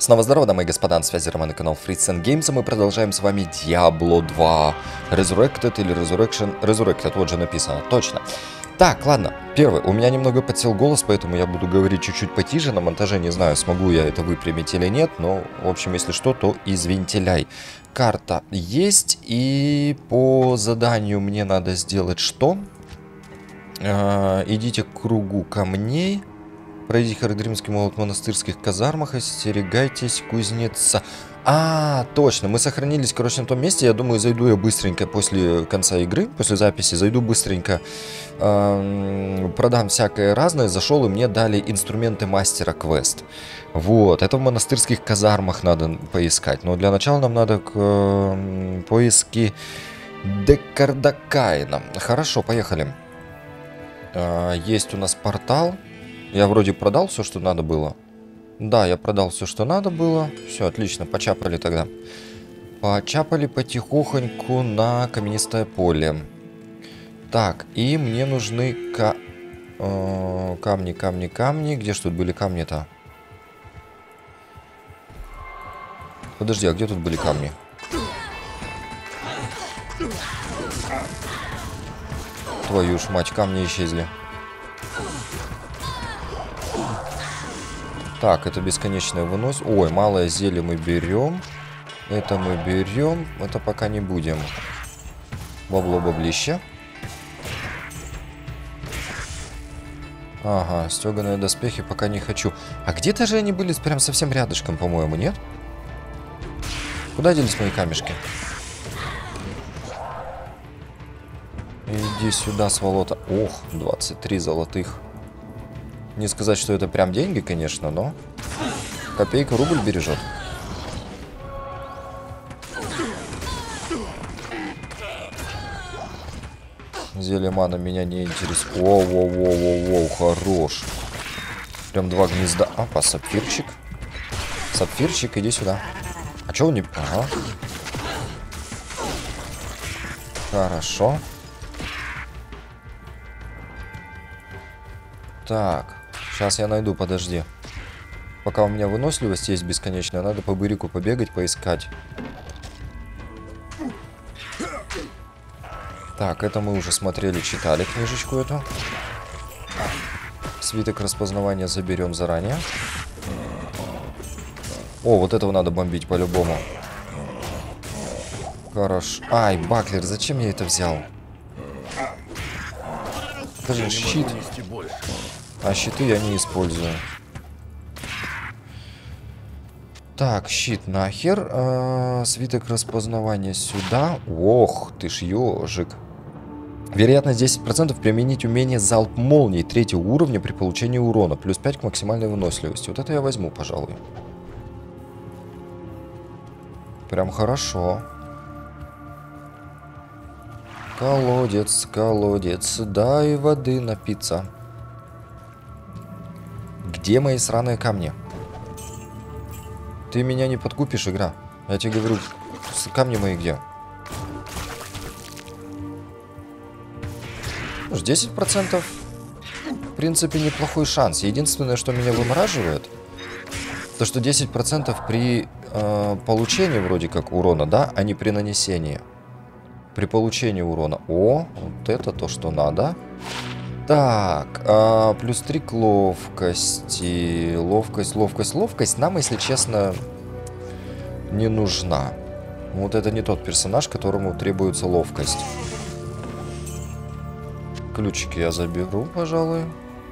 Снова здорово, дамы и господа, на связи Роман и канал Freaks and Games, мы продолжаем с вами Diablo 2 Resurrected или Resurrection. Resurrected, вот же написано, точно. Так, ладно, первый, у меня немного подсел голос, поэтому я буду говорить чуть-чуть потише, на монтаже не знаю, смогу я это выпрямить или нет, но, в общем, если что, то извините. Карта есть, и по заданию мне надо сделать что? Идите к кругу камней. Пройдите Хардримский молот в монастырских казармах, остерегайтесь кузнеца. А, точно, мы сохранились, короче, на том месте. Я думаю, зайду я быстренько после конца игры, после записи, зайду быстренько, продам всякое разное. Зашел, и мне дали инструменты мастера квест. Вот, это в монастырских казармах надо поискать. Но для начала нам надо поиски Декардакаина. Хорошо, поехали. Есть у нас портал. Я вроде продал все, что надо было. Да, я продал все, что надо было. Все, отлично, почапали тогда. Почапали потихоньку на каменистое поле. Так, и мне нужны камни. Где ж тут были камни-то? Подожди, а где тут были камни? Твою ж мать, камни исчезли. Так, это бесконечное вынос. Ой, малое зелье мы берем. Это мы берем. Это пока не будем. Бабло-баблище. Ага, стеганые доспехи пока не хочу. А где-то же они были прям совсем рядышком, по-моему, нет? Куда делись мои камешки? Иди сюда, сволота. Ох, 23 золотых. Не сказать, что это прям деньги, конечно, но копейка рубль бережет. Зелье мана меня не интересует. Воу, хорош. Прям два гнезда. Опа, сапфирчик. Сапфирчик, иди сюда. А чё он не... Ага. Хорошо. Так. Сейчас я найду, подожди. Пока у меня выносливость есть бесконечная, надо по бырику побегать, поискать. Так, это мы уже смотрели, читали книжечку эту. Свиток распознавания заберем заранее. О, вот этого надо бомбить по-любому. Хорошо. Ай, Баклер, зачем я это взял? Это же щит. А щиты я не использую. Так, щит нахер. Свиток распознавания сюда. Ох, ты ж ежик. Вероятность 10% применить умение залп молнии 3-го уровня при получении урона. Плюс 5 к максимальной выносливости. Вот это я возьму, пожалуй. Прям хорошо. Колодец, колодец. Дай воды напиться. Где мои сраные камни? Ты меня не подкупишь, игра. Я тебе говорю, камни мои где? 10%. В принципе, неплохой шанс. Единственное, что меня вымораживает, то что 10% при получении вроде как урона, да, а не при нанесении. При получении урона. О, вот это то, что надо. Так, плюс 3 к ловкости. Ловкость нам, если честно, не нужна. Вот это не тот персонаж, которому требуется ловкость. Ключики я заберу, пожалуй.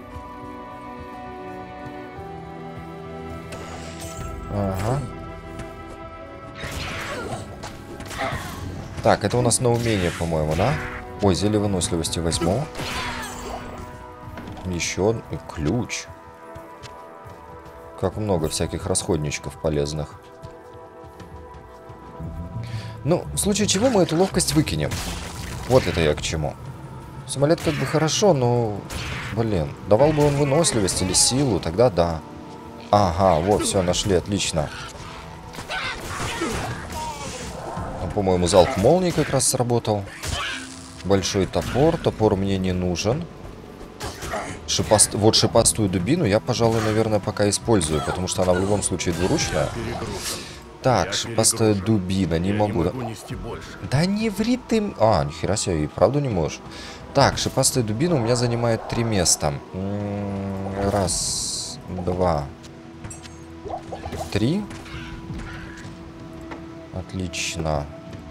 Ага. Так, это у нас на умение, по-моему, да? Ой, зелье выносливости возьму. Еще ключ. Как много всяких расходничков полезных. Ну, в случае чего мы эту ловкость выкинем. Вот это я к чему. Самолет как бы хорошо, но... Блин, давал бы он выносливость или силу, тогда да. Ага, вот, все, нашли, отлично. По-моему, залп молнии как раз сработал. Большой топор. Топор мне не нужен. Вот шипастую дубину я, пожалуй, наверное, пока использую, потому что она в любом случае двуручная. Так, шипастая дубина, не могу, да? Да не ври ты... А, нихера себе, и правда не можешь. Так, шипастая дубина у меня занимает 3 места. Раз, два, 3. Отлично.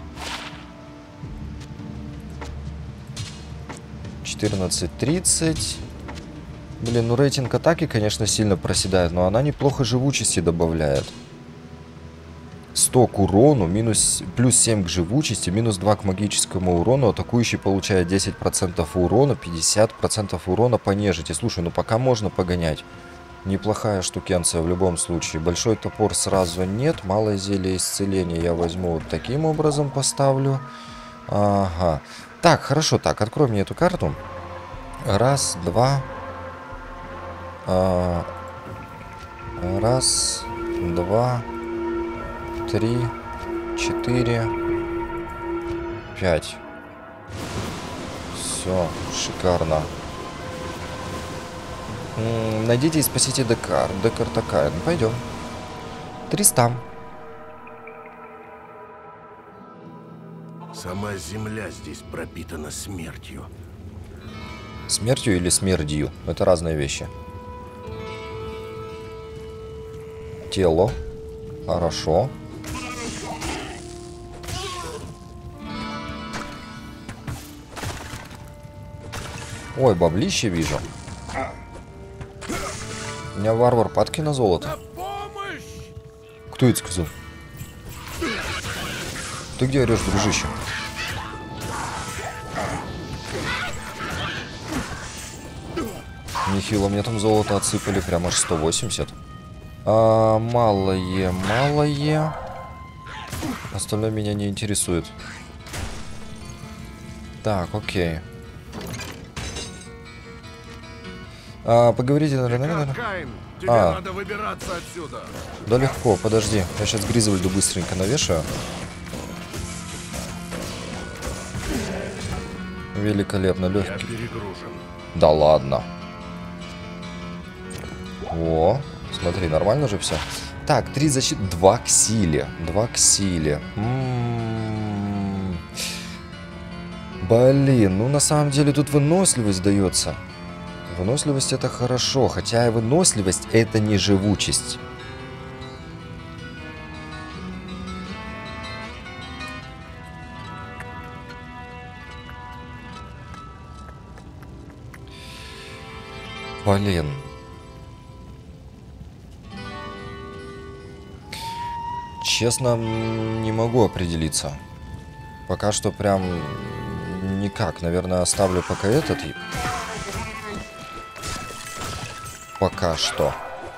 14:30. Блин, ну рейтинг атаки, конечно, сильно проседает, но она неплохо живучести добавляет. 100 к урону, плюс 7 к живучести, минус 2 к магическому урону. Атакующий получает 10% урона, 50% урона по нежити. Слушай, ну пока можно погонять. Неплохая штукенция в любом случае. Большой топор сразу нет. Малое зелье исцеления я возьму вот таким образом поставлю. Ага. Так, хорошо. Так, открой мне эту карту. Раз, два. Раз, два, 3, 4, 5. Все, шикарно. Найдите и спасите Декар. Декар такая. Ну, пойдем. 300. Сама земля здесь пропитана смертью. Смертью или смердью? Это разные вещи. Тело. Хорошо. Ой, баблище вижу. У меня варвар падки на золото. Кто это сказал? Ты где орешь, дружище? Нехило, мне там золото отсыпали, прям аж 180. Малое, малое. Остальное меня не интересует. Так, окей. Поговорите, наверное. Тебе надо выбираться отсюда. Да легко, подожди. Я сейчас Гризвольду быстренько навешаю. Великолепно, легкий. Да ладно. О, смотри, нормально же все. Так, 3 защиты, 2 к силе. 2 к силе. Блин, ну на самом деле тут выносливость дается. Выносливость это хорошо, хотя и выносливость это не живучесть. Блин. Честно, не могу определиться. Пока что прям никак. Наверное, оставлю пока этот. Пока что.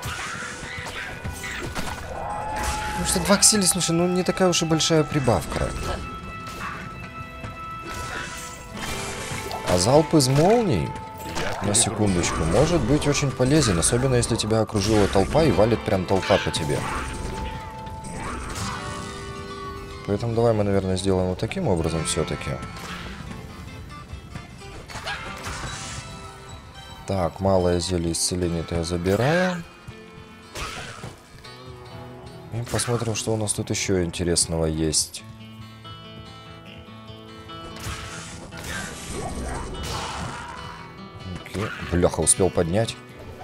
Потому что 2 к силе, слушай, ну не такая уж и большая прибавка. А залп из молний, на секундочку, может быть очень полезен. Особенно если тебя окружила толпа и валит прям толпа по тебе. Поэтому давай мы, наверное, сделаем вот таким образом все-таки. Так, малое зелье исцеления-то я забираю. И посмотрим, что у нас тут еще интересного есть. Окей. Бляха, успел поднять.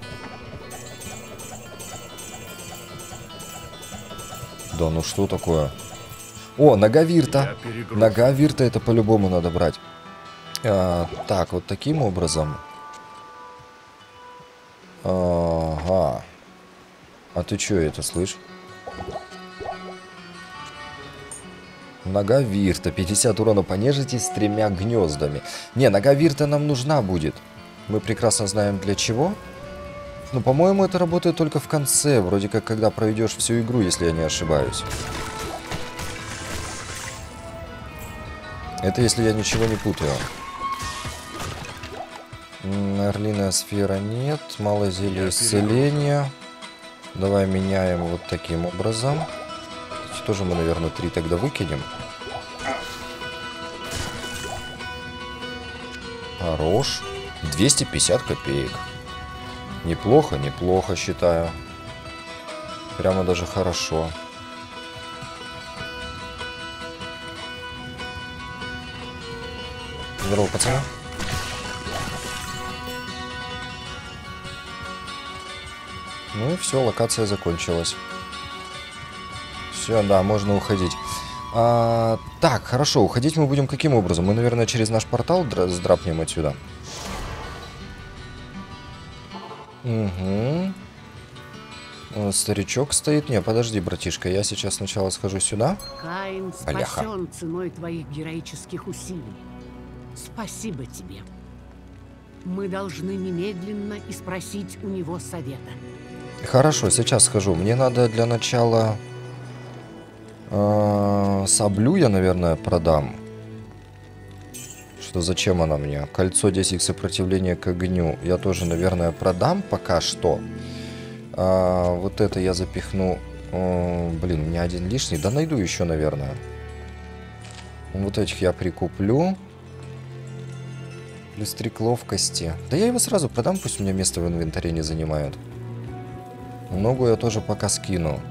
Да ну что такое? О, нога Вирта. Нога Вирта это по-любому надо брать. Так, вот таким образом. Ага. А ты что это, слышь? Нога Вирта. 50 урона по нежити с 3 гнездами. Не, нога Вирта нам нужна будет. Мы прекрасно знаем для чего. Но, по-моему, это работает только в конце. Вроде как, когда пройдешь всю игру, если я не ошибаюсь. Это если я ничего не путаю. Орлиная сфера нет. Малое зелье исцеления. Давай меняем вот таким образом. Тоже мы, наверное, 3 тогда выкинем. Хорош. 250 копеек. Неплохо, неплохо, считаю. Прямо даже хорошо. Здорово, пацаны. Ну и все, локация закончилась. Все, да, можно уходить. Так, хорошо, уходить мы будем каким образом? Мы, наверное, через наш портал сдрапнем отсюда. Угу. Старичок стоит. Не, подожди, братишка, я сейчас сначала схожу сюда. Каин спасен ценой твоих героических усилий. Спасибо тебе. Мы должны немедленно и спросить у него совета. Хорошо, сейчас схожу. Мне надо для начала... саблю я, наверное, продам. Что зачем она мне? Кольцо 10 сопротивления к огню. Я тоже, наверное, продам пока что. Вот это я запихну. Блин, у меня один лишний. Да найду еще, наверное. Вот этих я прикуплю. Плюс 3 к ловкости. Да я его сразу продам, пусть у меня место в инвентаре не занимают. Ногу я тоже пока скину.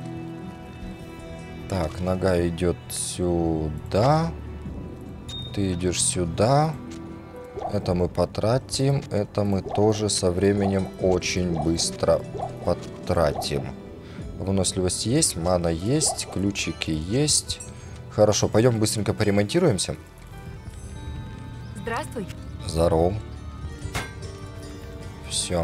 Так, нога идет сюда. Ты идешь сюда. Это мы потратим. Это мы тоже со временем очень быстро потратим. Выносливость есть, мана есть, ключики есть. Хорошо, пойдем быстренько поремонтируемся. Здравствуй. Здорово. Все.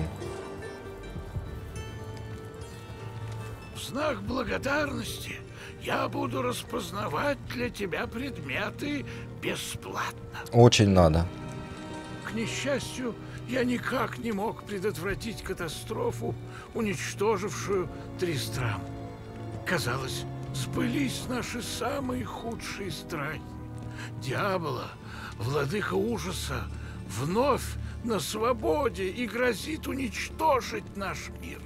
В знак благодарности я буду распознавать для тебя предметы бесплатно. Очень надо. К несчастью, я никак не мог предотвратить катастрофу, уничтожившую Тристрам. Казалось, сбылись наши самые худшие страхи. Диабло, владыка ужаса, вновь на свободе и грозит уничтожить наш мир.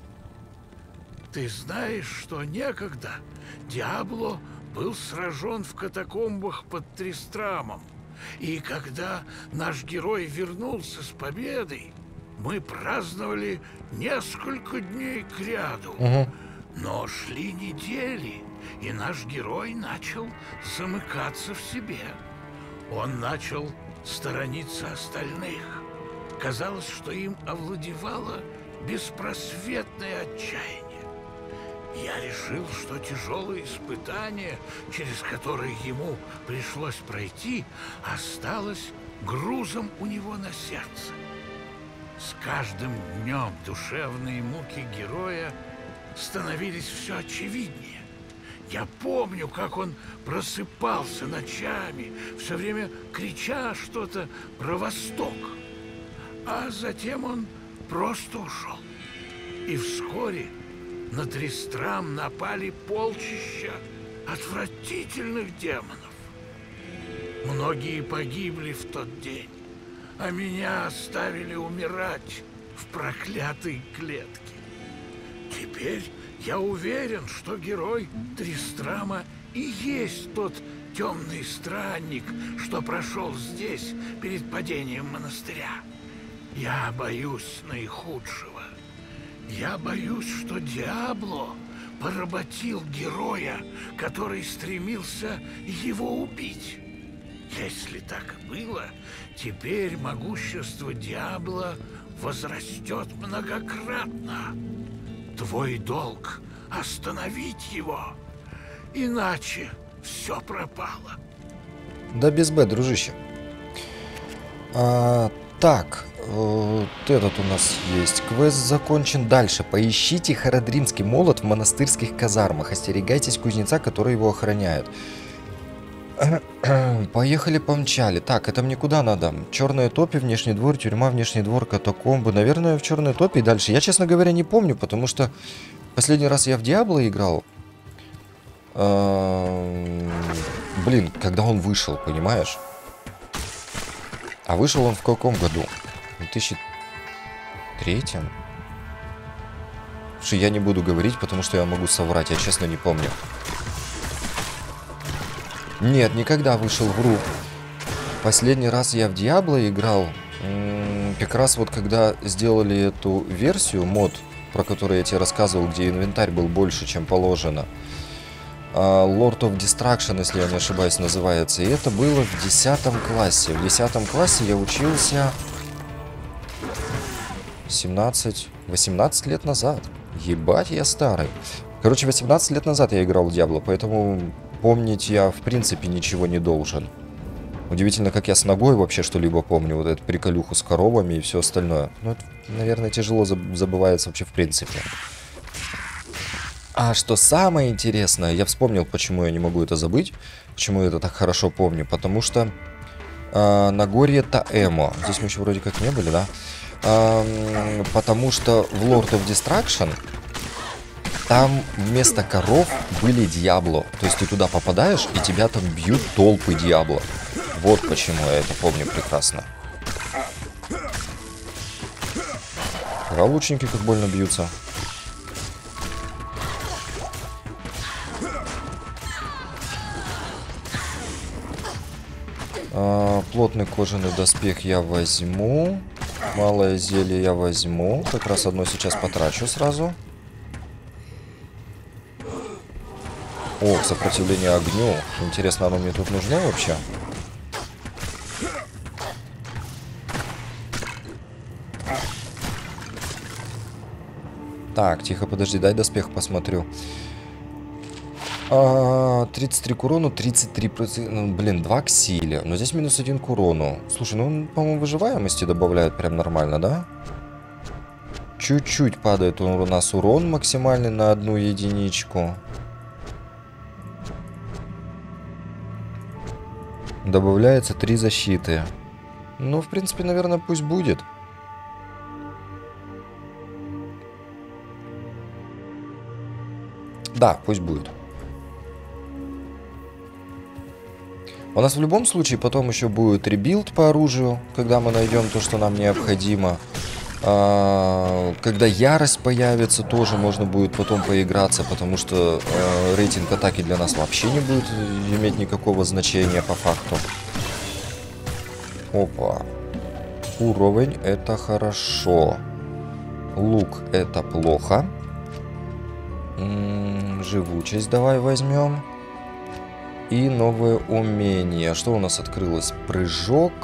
Ты знаешь, что некогда Диабло был сражен в катакомбах под Тристрамом. И когда наш герой вернулся с победой, мы праздновали несколько дней кряду. Но шли недели, и наш герой начал замыкаться в себе. Он начал сторониться остальных. Казалось, что им овладевало беспросветное отчаяние. Я решил, что тяжелые испытания, через которые ему пришлось пройти, осталось грузом у него на сердце. С каждым днем душевные муки героя становились все очевиднее. Я помню, как он просыпался ночами, все время крича что-то про Восток. А затем он просто ушел. И вскоре на Тристрам напали полчища отвратительных демонов. Многие погибли в тот день, а меня оставили умирать в проклятой клетке. Теперь я уверен, что герой Тристрама и есть тот темный странник, что прошел здесь перед падением монастыря. Я боюсь наихудшего. Я боюсь, что Диабло поработил героя, который стремился его убить. Если так и было, теперь могущество Диабло возрастет многократно. Твой долг — остановить его, иначе все пропало. Да без Б, дружище. Так, вот этот у нас есть. Квест закончен. Дальше. Поищите Харадримский молот в монастырских казармах. Остерегайтесь кузнеца, который его охраняет. Поехали, помчали. Так, это мне куда надо? Черные топи, внешний двор, тюрьма, внешний двор, катакомбы. Наверное, в черные топи и дальше. Я, честно говоря, не помню, потому что последний раз я в Диабло играл. Блин, когда он вышел, понимаешь? А вышел он в каком году? В 2003? Слушай, я не буду говорить, потому что я могу соврать. Я честно не помню. Нет, никогда вышел, вру. Последний раз я в Диабло играл как раз вот когда сделали эту версию, мод, про который я тебе рассказывал, где инвентарь был больше, чем положено, Lord of Destruction, если я не ошибаюсь, называется. И это было в 10 классе. В 10 классе я учился 18 лет назад. Ебать, я старый. Короче, 18 лет назад я играл в Diablo, поэтому помнить я, в принципе, ничего не должен. Удивительно, как я с ногой вообще что-либо помню. Вот эту приколюху с коровами и все остальное. Ну, это, наверное, тяжело забывается вообще в принципе. А что самое интересное, я вспомнил, почему я не могу это забыть, почему я это так хорошо помню, потому что Нагорье Таэмо, здесь мы еще вроде как не были, да? Потому что в Lord of Destruction там вместо коров были Диабло, то есть ты туда попадаешь и тебя там бьют толпы Диабло. Вот почему я это помню прекрасно. А лучники как больно бьются. Плотный кожаный доспех я возьму. Малое зелье я возьму. Как раз одно сейчас потрачу сразу. О, сопротивление огню. Интересно, оно мне тут нужно вообще? Так, тихо, подожди, дай доспех посмотрю. 33 к урону, 33%, ну, блин, 2 к силе. Но здесь минус 1 к урону. Слушай, ну он, по-моему, выживаемости добавляет прям нормально, да? Чуть-чуть падает у нас урон максимальный на 1 единичку. Добавляется 3 защиты. Ну, в принципе, наверное, пусть будет. Да, пусть будет. У нас в любом случае потом еще будет ребилд по оружию, когда мы найдем то, что нам необходимо. Когда ярость появится, тоже можно будет потом поиграться, потому что рейтинг атаки для нас вообще не будет иметь никакого значения по факту. Опа. Уровень — это хорошо. Лук — это плохо. Живучесть давай возьмем. И новое умение. Что у нас открылось? Прыжок.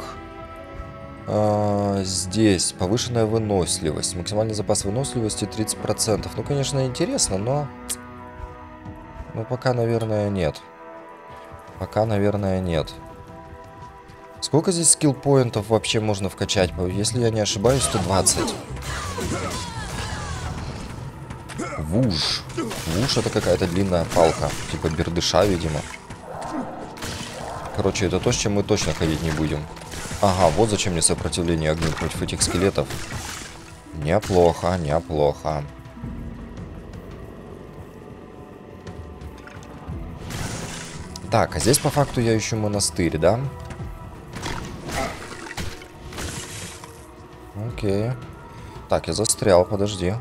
Здесь повышенная выносливость. Максимальный запас выносливости 30%. Ну, конечно, интересно, но... Ну, пока, наверное, нет. Пока, наверное, нет. Сколько здесь скилл-поинтов вообще можно вкачать? Если я не ошибаюсь, 120. Вуж. Вуж — это какая-то длинная палка. Типа бердыша, видимо. Короче, это то, с чем мы точно ходить не будем. Ага, вот зачем мне сопротивление огню против этих скелетов. Неплохо, неплохо. Так, а здесь по факту я ищу монастырь, да? Окей. Так, я застрял, подожди.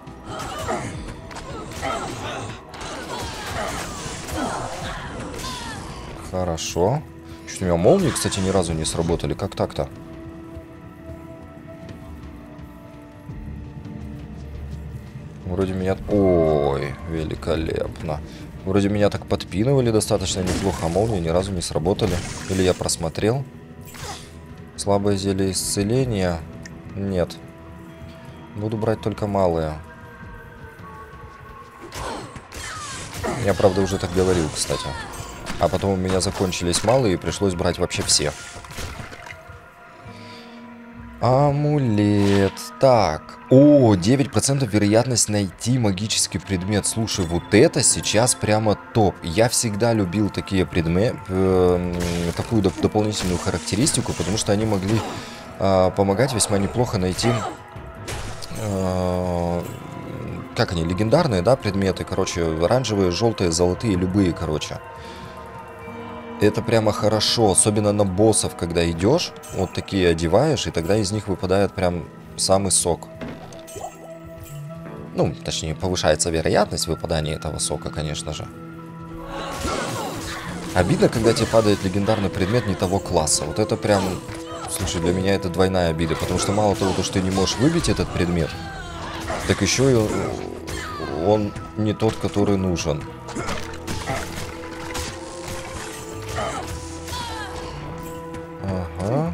Хорошо. Что-то у меня молнии, кстати, ни разу не сработали. Как так-то? Вроде меня... Ой, великолепно. Вроде меня так подпинывали достаточно неплохо, а молнии ни разу не сработали. Или я просмотрел? Слабое зелье исцеления? Нет. Буду брать только малые. Я, правда, уже так говорил, кстати. А потом у меня закончились малые, и пришлось брать вообще все. Амулет. Так. О, 9% вероятность найти магический предмет. Слушай, вот это сейчас прямо топ. Я всегда любил такие предметы, такую дополнительную характеристику, потому что они могли помогать весьма неплохо найти... как они, легендарные, да, предметы, короче, оранжевые, желтые, золотые, любые, короче. Это прямо хорошо, особенно на боссов, когда идешь, вот такие одеваешь, и тогда из них выпадает прям самый сок. Ну, точнее, повышается вероятность выпадания этого сока, конечно же. Обидно, когда тебе падает легендарный предмет не того класса. Вот это прям Слушай, для меня это двойная обида, потому что мало того, что ты не можешь выбить этот предмет, так еще и он не тот, который нужен. Ага.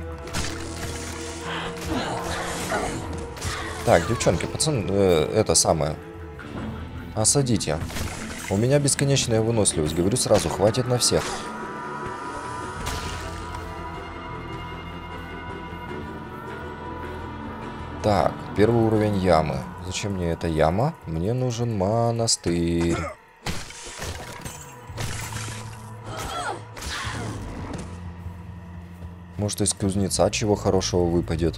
Так, девчонки, пацан, это самое. Осадите. У меня бесконечная выносливость. Говорю сразу, хватит на всех. Так, первый уровень ямы. Зачем мне эта яма? Мне нужен монастырь. Может, из кузнеца чего хорошего выпадет.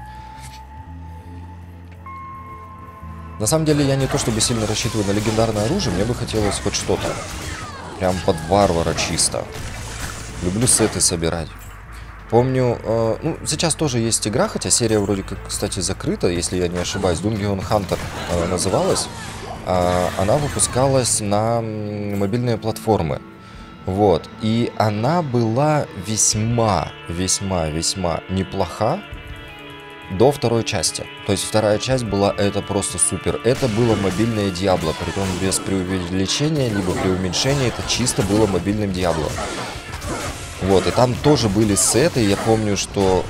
На самом деле, я не то чтобы сильно рассчитываю на легендарное оружие, мне бы хотелось хоть что-то. Прям под варвара чисто. Люблю сеты собирать. Помню, ну, сейчас тоже есть игра, хотя серия вроде как, кстати, закрыта, если я не ошибаюсь. Dungeon Hunter называлась. Она выпускалась на мобильные платформы. Вот. И она была весьма неплоха до второй части. То есть вторая часть была это просто супер. Это было мобильное Диабло, притом без преувеличения, либо преуменьшения. Это чисто было мобильным Диабло. Вот, и там тоже были сеты. Я помню, что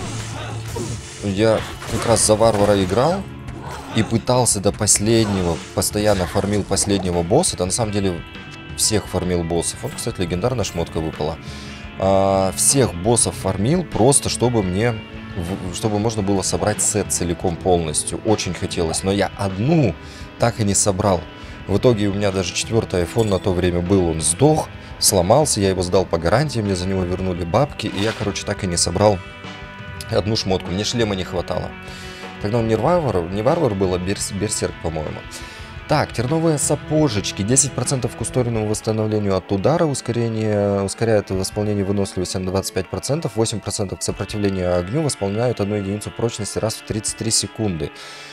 я как раз за варвара играл и пытался до последнего, постоянно фармил последнего босса. Это на самом деле всех фармил боссов. Вот, кстати, легендарная шмотка выпала. Всех боссов фармил просто, чтобы можно было собрать сет целиком полностью. Очень хотелось, но я одну так и не собрал. В итоге у меня даже 4-й iPhone на то время был, он сдох, сломался, я его сдал по гарантии, мне за него вернули бабки, и я, короче, так и не собрал одну шмотку. Мне шлема не хватало. Тогда он не варвар был, а берсерк, по-моему. Так, терновые сапожечки. 10% к ускоренному восстановлению от удара. Ускоряет восполнение выносливости на 25%. 8% к сопротивлению огню. Восполняют 1 единицу прочности раз в 33 секунды.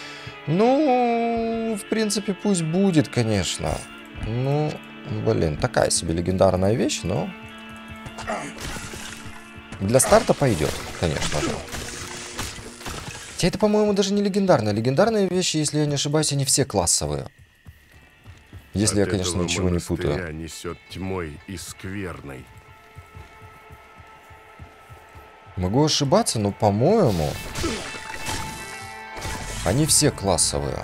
Ну, в принципе, пусть будет, конечно. Ну, блин, такая себе легендарная вещь, но... Для старта пойдет, конечно же. Хотя это, по-моему, даже не легендарная. Легендарные вещи, если я не ошибаюсь, они все классовые. Если я, конечно, ничего не путаю. Несет тьмой и скверной. Могу ошибаться, но, по-моему, они все классовые.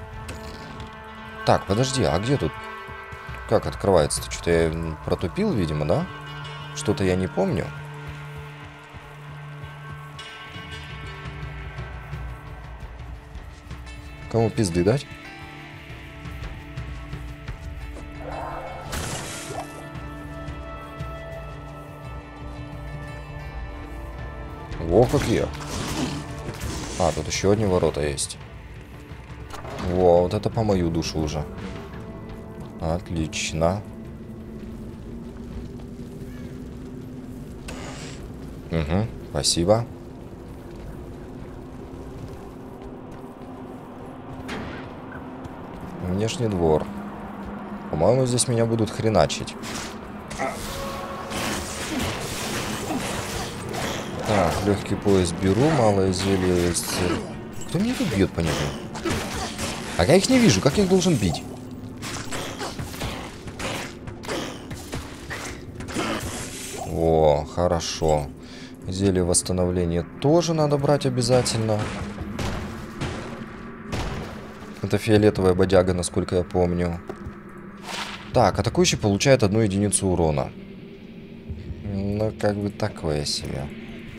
Так, подожди, а где тут? Как открывается-то? Что-то я протупил, видимо, да? Что-то я не помню. Кому пизды дать? Во, какие. А, тут еще одни ворота есть. Во, вот это по мою душу уже. Отлично. Угу, спасибо. Внешний двор. По-моему, здесь меня будут хреначить. Так, легкий пояс беру, малое зелье есть. Кто меня тут бьет, понятно? А я их не вижу, как я их должен бить? О, хорошо. Зелье восстановления тоже надо брать обязательно. Это фиолетовая бодяга, насколько я помню. Так, атакующий получает 1 единицу урона. Ну, как бы такое себе.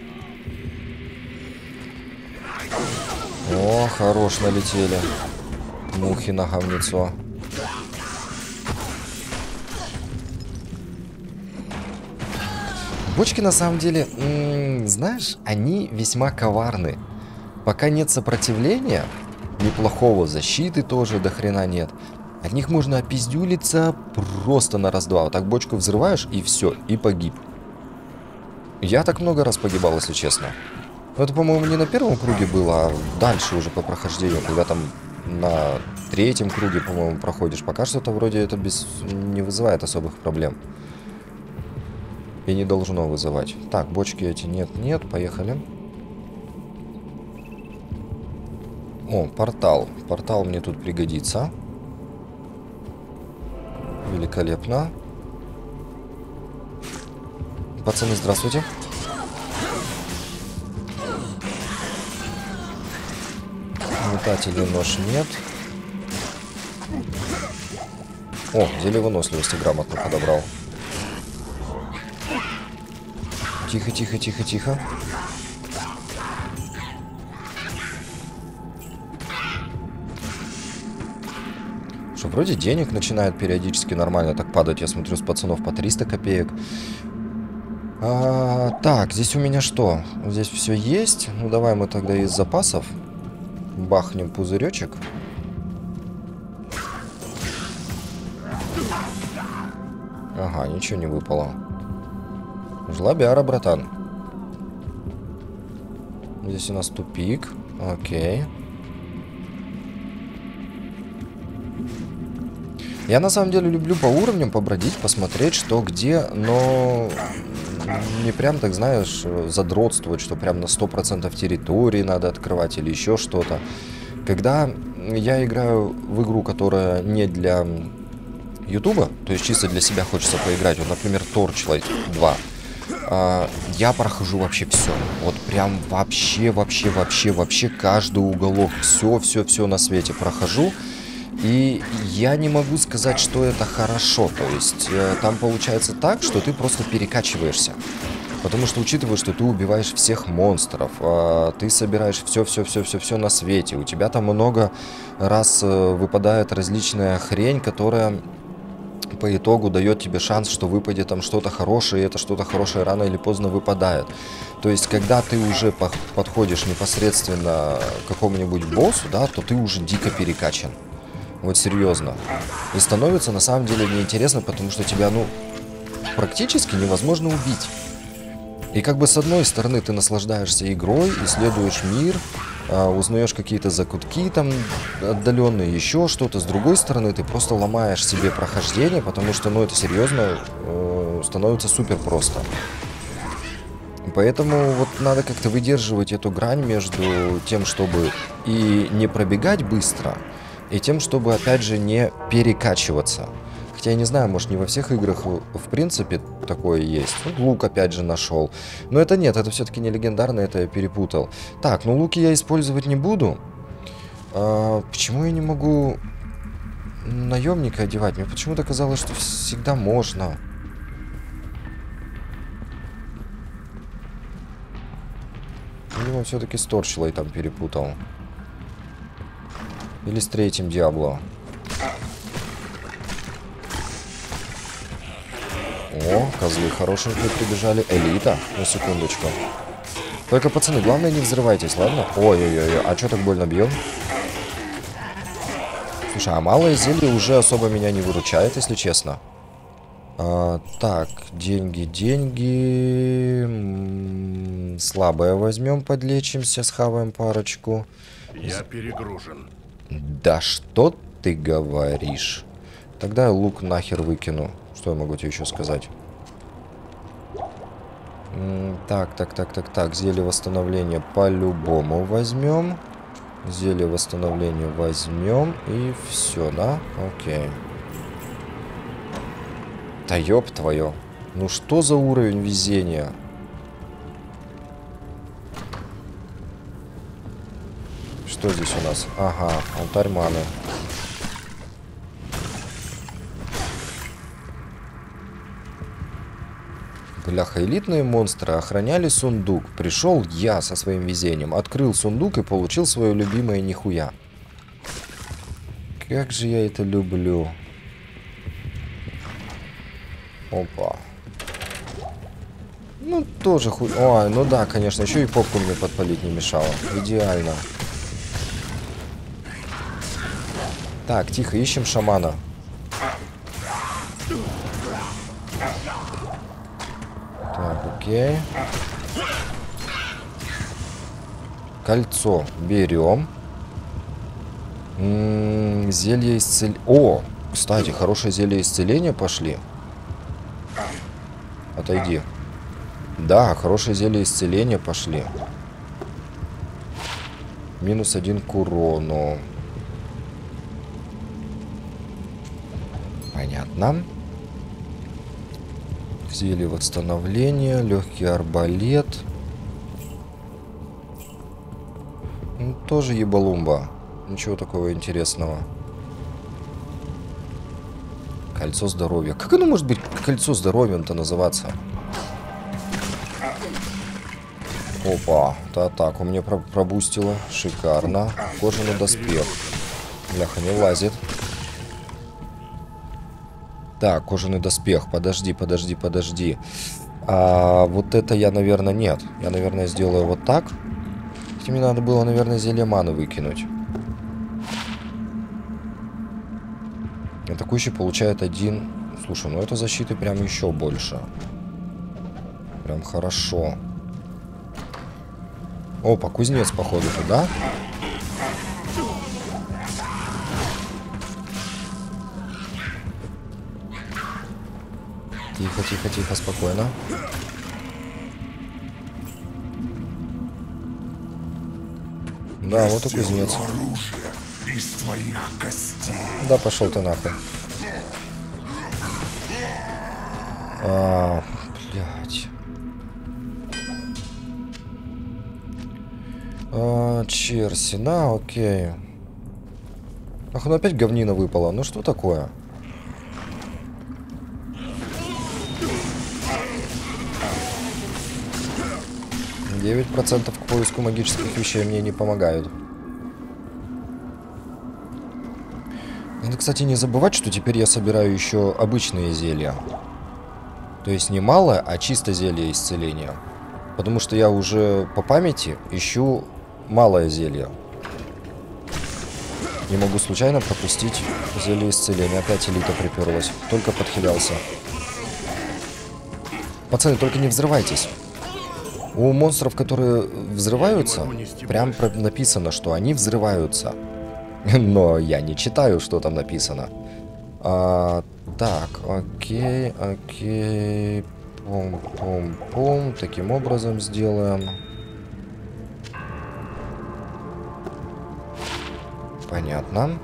О, хорош, налетели. Мухи на говнецо. Бочки, на самом деле, знаешь, они весьма коварны. Пока нет сопротивления, неплохого, защиты тоже до хрена нет. От них можно опиздюлиться просто на раз-два. Вот так бочку взрываешь, и все, и погиб. Я так много раз погибал, если честно. Но это, по-моему, не на первом круге было, а дальше уже по прохождению, когда там на 3-м круге, по-моему, проходишь. Пока что-то вроде это не вызывает особых проблем. И не должно вызывать. Так, бочки эти нет, поехали. О, портал. Портал мне тут пригодится. Великолепно. Пацаны, здравствуйте. Метателей нож нет. О, зелье выносливости грамотно подобрал. Тихо, тихо, тихо, тихо. Что, вроде денег начинает периодически нормально так падать. Я смотрю, с пацанов по 300 копеек. Так, здесь у меня что? Здесь все есть. Ну, давай мы тогда из запасов бахнем пузыречек. Ага, ничего не выпало. Жлобяра, братан. Здесь у нас тупик. Окей. Я на самом деле люблю по уровням побродить, посмотреть, что где, но не прям, так знаешь, задротствовать, что прям на 100% территории надо открывать или еще что-то. Когда я играю в игру, которая не для Ютуба, то есть чисто для себя хочется поиграть, вот, например, Torchlight 2, я прохожу вообще все. Вот прям вообще каждый уголок, все на свете прохожу. И я не могу сказать, что это хорошо. То есть там получается так, что ты просто перекачиваешься. Потому что учитывая, что ты убиваешь всех монстров, ты собираешь все на свете. У тебя там много раз выпадает различная хрень, которая по итогу дает тебе шанс, что выпадет там что-то хорошее, и это что-то хорошее рано или поздно выпадает. То есть, когда ты уже подходишь непосредственно к какому-нибудь боссу, да, то ты уже дико перекачан. Вот серьезно. И становится на самом деле неинтересно, потому что тебя, ну, практически невозможно убить. И как бы с одной стороны ты наслаждаешься игрой, исследуешь мир, узнаешь какие-то закутки там отдаленные, еще что-то. С другой стороны ты просто ломаешь себе прохождение, потому что, ну, это серьезно становится супер просто. Поэтому вот надо как-то выдерживать эту грань между тем, чтобы и не пробегать быстро, и тем, чтобы, опять же, не перекачиваться. Хотя я не знаю, может, не во всех играх в принципе такое есть. Вот лук, опять же, нашел. Но это нет, это все-таки не легендарно, это я перепутал. Так, ну луки я использовать не буду. Почему я не могу наемника одевать? Мне почему-то казалось, что всегда можно. Видимо, все-таки с Torchlight перепутал. Или с третьим Диабло. О, козлы хорошенькие прибежали. Элита, на секундочку. Только, пацаны, главное не взрывайтесь, ладно? Ой-ой-ой, а что так больно бьем? Слушай, а малое зелье уже особо меня не выручает, если честно. Так, деньги. Слабое возьмем, подлечимся, схаваем парочку. Я перегружен. Да что ты говоришь? Тогда я лук нахер выкину. Что я могу тебе еще сказать? Так. Зелье восстановления по-любому возьмем. Зелье восстановления возьмем. И все, да? Окей. Да ёб твою. Ну что за уровень везения? Что здесь у нас? Ага, алтарь маны. Бляха, элитные монстры охраняли сундук. Пришел я со своим везением, открыл сундук и получил свое любимое нихуя. Как же я это люблю. Опа. Ну, тоже хуй... Ой, ну да, конечно, еще и попку мне подпалить не мешало. Идеально. Так, тихо, ищем шамана. Так, окей. Кольцо берем. Зелье исцеления. О, кстати, хорошее зелье исцеления пошли. Отойди. Да, хорошее зелье исцеления пошли. -1 к урону. Понятно. Зелье восстановления, легкий арбалет. Ну, тоже ебалумба. Ничего такого интересного. Кольцо здоровья. Как оно может быть кольцо здоровьем-то называться? Опа. Да, так, у меня пробустило. Шикарно. Кожаный доспех. Бляха, не влазит. Так, кожаный доспех. Подожди. А вот это я, наверное, нет. Я, наверное, сделаю вот так. Хотя мне надо было, наверное, зелье маны выкинуть. Атакующий получает 1. Слушай, ну это защиты прям еще больше. Прям хорошо. Опа, кузнец, походу, туда. Тихо, спокойно. Да, вот и кузнец. Из твоих костей. Да, пошел ты нахуй. Блядь. Черси, на, окей. Ах, ну опять говнина выпала. Ну что такое? %9 к поиску магических вещей мне не помогают. Надо, кстати, не забывать, что теперь я собираю еще обычные зелья. То есть не малое, а чисто зелье исцеления. Потому что я уже по памяти ищу малое зелье. Не могу случайно пропустить зелье исцеления. Опять элита приперлась. Только подхилялся. Пацаны, только не взрывайтесь. У монстров, которые взрываются, прям написано, что они взрываются. Но я не читаю, что там написано. Так, окей. Пум-пум-пум. Таким образом сделаем. Понятно.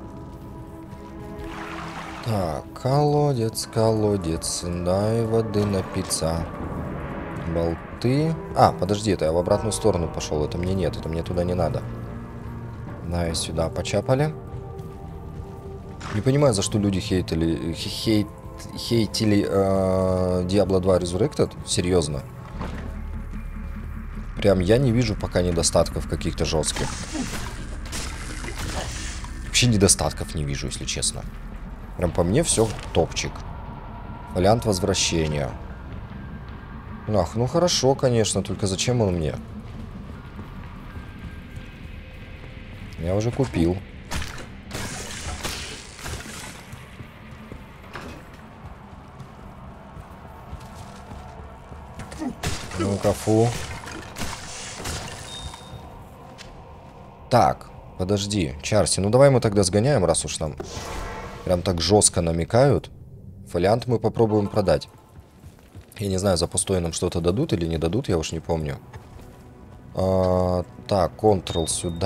Так, колодец. Дай воды напиться. Болты. Подожди, это я в обратную сторону пошел. Это мне нет, это мне туда не надо. Да, и сюда почапали. Не понимаю, за что люди хейтили Diablo 2 Resurrected. Серьезно. Прям я не вижу пока недостатков каких-то жестких. Вообще недостатков не вижу, если честно. Прям по мне все топчик. Фолиант возвращения. Ах, ну хорошо, конечно, только зачем он мне? Я уже купил. Ну-ка, фу. Так, подожди, Чарси, ну давай мы тогда сгоняем, раз уж нам прям так жестко намекают. Фолиант мы попробуем продать. Я не знаю, за пустой нам что-то дадут или не дадут, я уж не помню. Так, Ctrl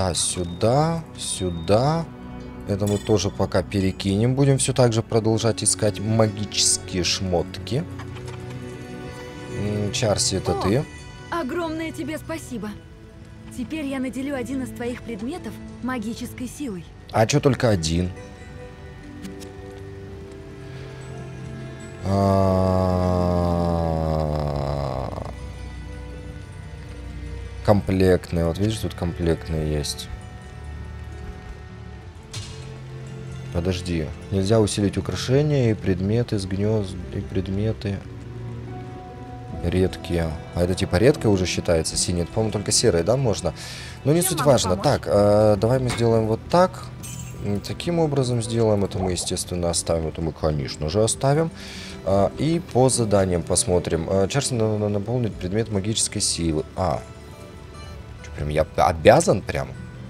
сюда. Это мы тоже пока перекинем. Будем все так же продолжать искать магические шмотки. Чарси, это ты. Огромное тебе спасибо. Теперь я наделю один из твоих предметов магической силой. А что только один? Комплектные. Вот видишь, тут комплектные есть. Подожди. Нельзя усилить украшения и предметы с гнезд. И предметы редкие. А это типа редкое уже считается? Синее. По-моему, только серое, да, можно? Но не суть важно. Так, давай мы сделаем вот так. Таким образом сделаем. Это мы, естественно, оставим. Это мы, конечно же, оставим. И по заданиям посмотрим. Чарси надо наполнить предмет магической силы. Что, прям я обязан прям?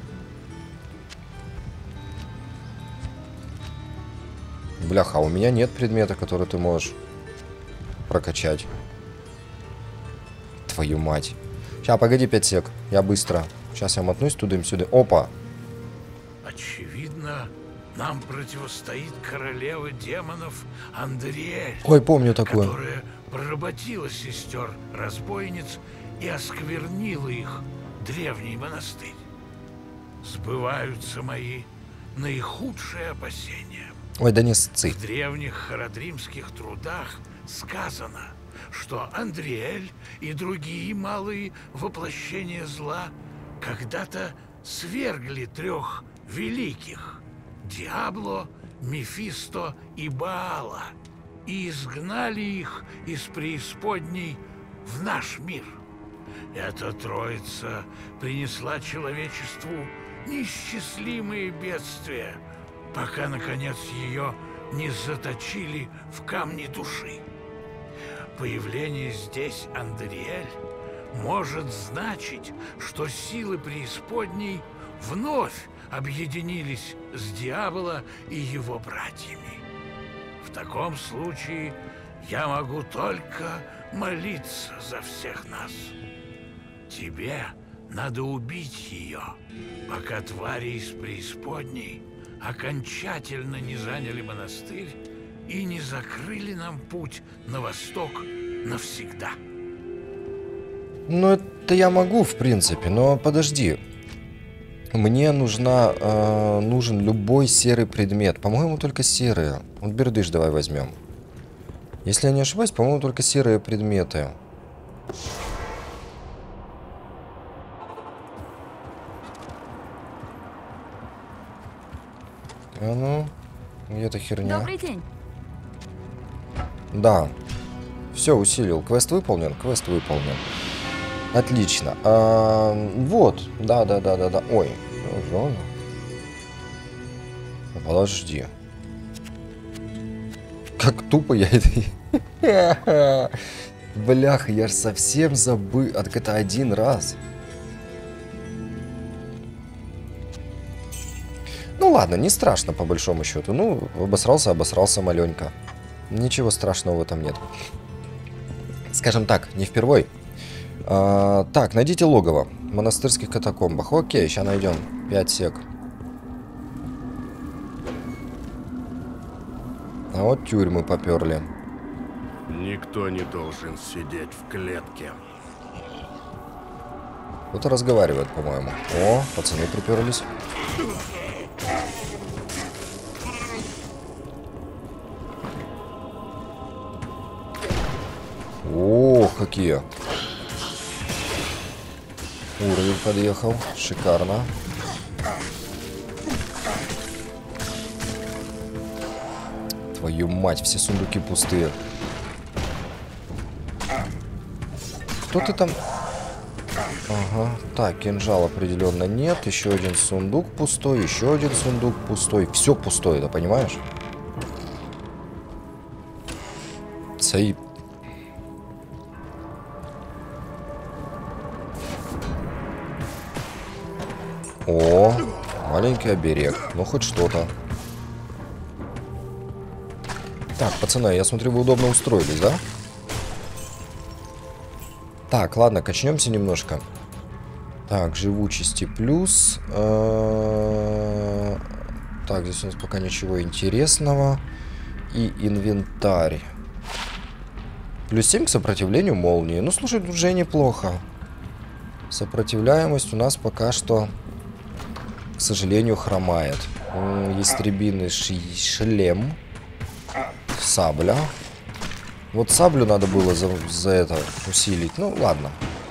Бляха, у меня нет предмета, который ты можешь прокачать. Твою мать. Сейчас, погоди 5 сек. Я быстро. Сейчас я мотнусь туда-сюда. Опа! Очевидно, нам противостоит королева демонов Андриэль. Ой, помню такое. Которая проработила сестер-разбойниц и осквернила их древний монастырь. Сбываются мои наихудшие опасения. Ой, да не сцы. В древних харадримских трудах сказано, что Андриэль и другие малые воплощения зла когда-то свергли 3 великих – Диабло, Мефисто и Баала – и изгнали их из преисподней в наш мир. Эта троица принесла человечеству неисчислимые бедствия, пока, наконец, ее не заточили в камни души. Появление здесь Андриэль может значить, что силы преисподней вновь объединились с Диабло и его братьями. В таком случае я могу только молиться за всех нас. Тебе надо убить ее, пока твари из преисподней окончательно не заняли монастырь и не закрыли нам путь на восток навсегда. Ну, это я могу, в принципе, но подожди. Мне нужен любой серый предмет. По-моему, только серые. Вот бердыш давай возьмем. Если я не ошибаюсь, по-моему, только серые предметы. А ну, где-то херня. Добрый день. Да. Все, усилил. Квест выполнен? Квест выполнен. Отлично. Вот. Да. Ой. Зона. Подожди. Как тупо я это... Бляха, я ж совсем забыл. Это один раз. Ну ладно, не страшно по большому счету. Ну, обосрался маленько. Ничего страшного в этом нет. Скажем так, не впервой. Так, найдите логово в монастырских катакомбах. Окей, сейчас найдем. 5 сек. А вот тюрьмы поперли. Никто не должен сидеть в клетке. Кто-то разговаривает, по-моему. О, пацаны приперлись. О, какие. Уровень подъехал. Шикарно. Твою мать, все сундуки пустые. Кто ты там? Ага. Так, кинжал определенно нет. Еще один сундук пустой. Еще один сундук пустой. Все пустое, да понимаешь? Цей... О, маленький оберег. Ну, хоть что-то. Так, пацаны, я смотрю, вы удобно устроились, да? Так, ладно, качнемся немножко. Так, живучести плюс. Так, здесь у нас пока ничего интересного. И инвентарь. Плюс 7 к сопротивлению молнии. Ну, слушай, тут уже неплохо. Сопротивляемость у нас пока что, к сожалению, хромает. Ястребиный шлем. Сабля. Вот саблю надо было за это усилить. Ну, ладно.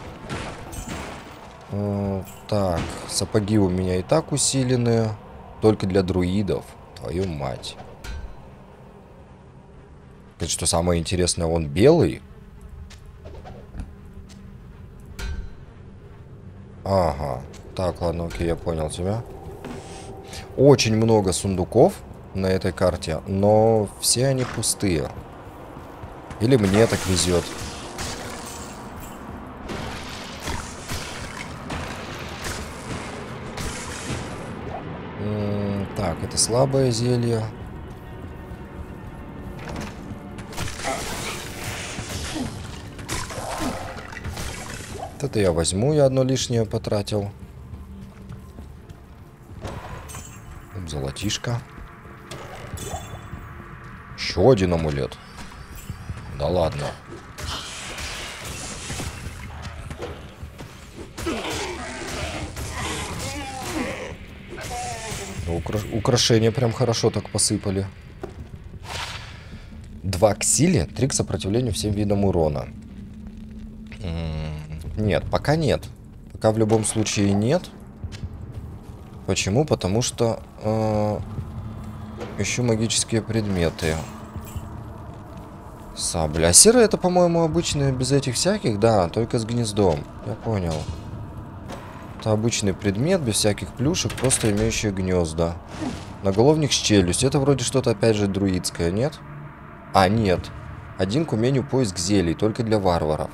Так, сапоги у меня и так усилены. Только для друидов. Твою мать. Это что самое интересное, он белый? Ага. Так, ладно, окей, я понял тебя. Очень много сундуков на этой карте, но все они пустые. Или мне так везет. Так, это слабое зелье. Это я возьму, я одно лишнее потратил. Золотишко. Еще один амулет. Да ладно. Украшения прям хорошо так посыпали. 2 к силе, 3 к сопротивлению всем видам урона. Нет, пока нет. Пока в любом случае нет. Почему? Потому что ищу магические предметы. Сабля. А серая это, по-моему, обычная без этих всяких, да, только с гнездом. Я понял. Это обычный предмет, без всяких плюшек, просто имеющий гнезда. Наголовник с челюстью. Это вроде что-то, опять же, друидское, нет? А, нет. 1 к умению поиск зелий, только для варваров.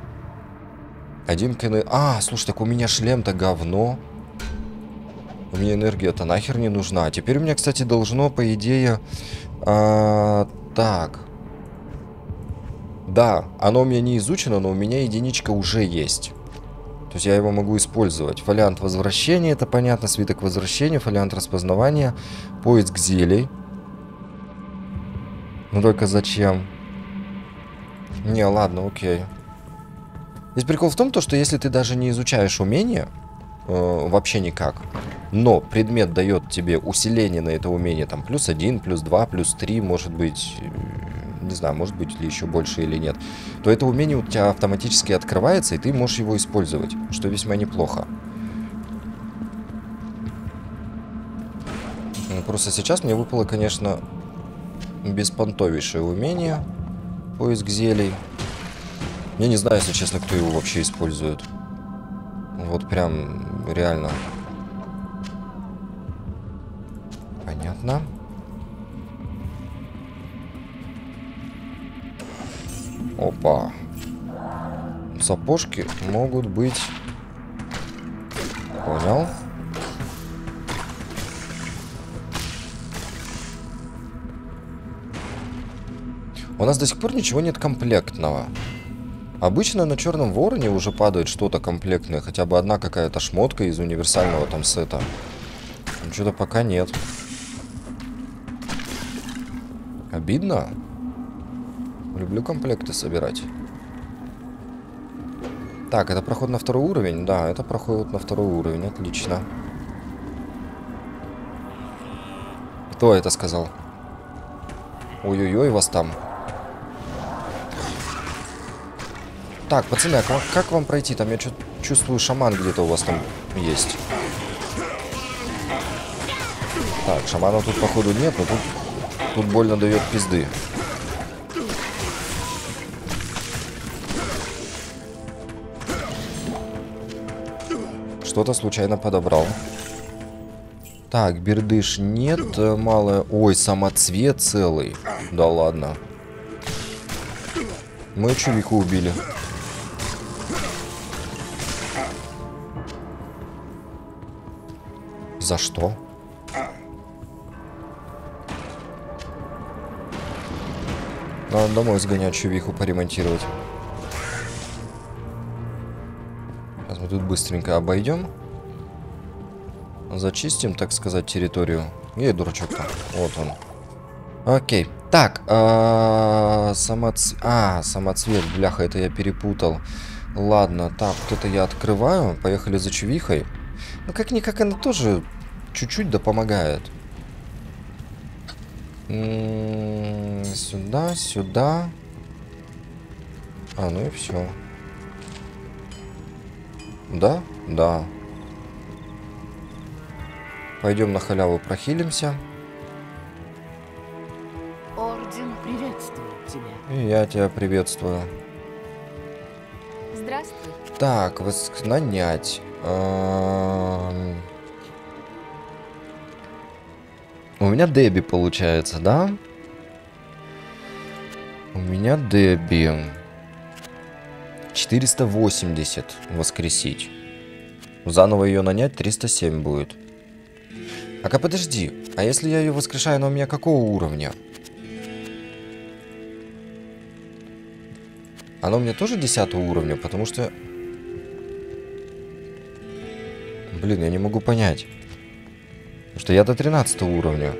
1 к... А, слушай, так у меня шлем-то говно. У меня энергия-то нахер не нужна. Теперь у меня, кстати, должно, по идее... так. Да, оно у меня не изучено, но у меня единичка уже есть. То есть я его могу использовать. Фолиант возвращения, это понятно. Свиток возвращения, фолиант распознавания. Поиск зелий. Ну только зачем? Не, ладно, окей. Здесь прикол в том, что если ты даже не изучаешь умение, вообще никак, но предмет дает тебе усиление на это умение, там, +1, +2, +3, может быть, не знаю, может быть ли еще больше или нет, то это умение у тебя автоматически открывается, и ты можешь его использовать, что весьма неплохо. Просто сейчас мне выпало, конечно, беспонтовейшее умение. Поиск зелий. Я не знаю, если честно, кто его вообще использует. Вот прям реально. Понятно. Опа. Сапожки могут быть... Понял. У нас до сих пор ничего нет комплектного. Обычно на Черном Вороне уже падает что-то комплектное. Хотя бы одна какая-то шмотка из универсального там сета. Что-то пока нет. Обидно. Люблю комплекты собирать. Так, это проход на 2-й уровень? Да, это проход на 2-й уровень. Отлично. Кто это сказал? Ой-ой-ой, вас там. Так, пацаны, а как вам пройти? Там я чувствую, шаман где-то у вас там есть. Так, шамана тут, походу, нет, но тут больно дает пизды. Что-то случайно подобрал. Так, бердыш нет, малая... Ой, самоцвет целый. Да ладно. Мы чувиху убили. За что? Надо домой сгонять, чувиху поремонтировать. Сейчас мы тут быстренько обойдем. Зачистим, так сказать, территорию. Эй, дурачок-то. Вот он. Окей. Так, самоцвет, бляха, это я перепутал. Ладно, так, вот это я открываю. Поехали за чувихой. Ну, как-никак она тоже чуть-чуть да помогает. Сюда, сюда. А, ну и все. Да? Да. Пойдем на халяву прохилимся. Орден приветствует тебя. И я тебя приветствую. Здравствуй. Так, нанять. У меня Дебби получается, да? У меня Дебби. 480 воскресить. Заново ее нанять 307 будет. А-ка, подожди. А если я ее воскрешаю, она у меня какого уровня? Она у меня тоже 10 уровня, потому что... Блин, я не могу понять. Потому что я до 13 уровня.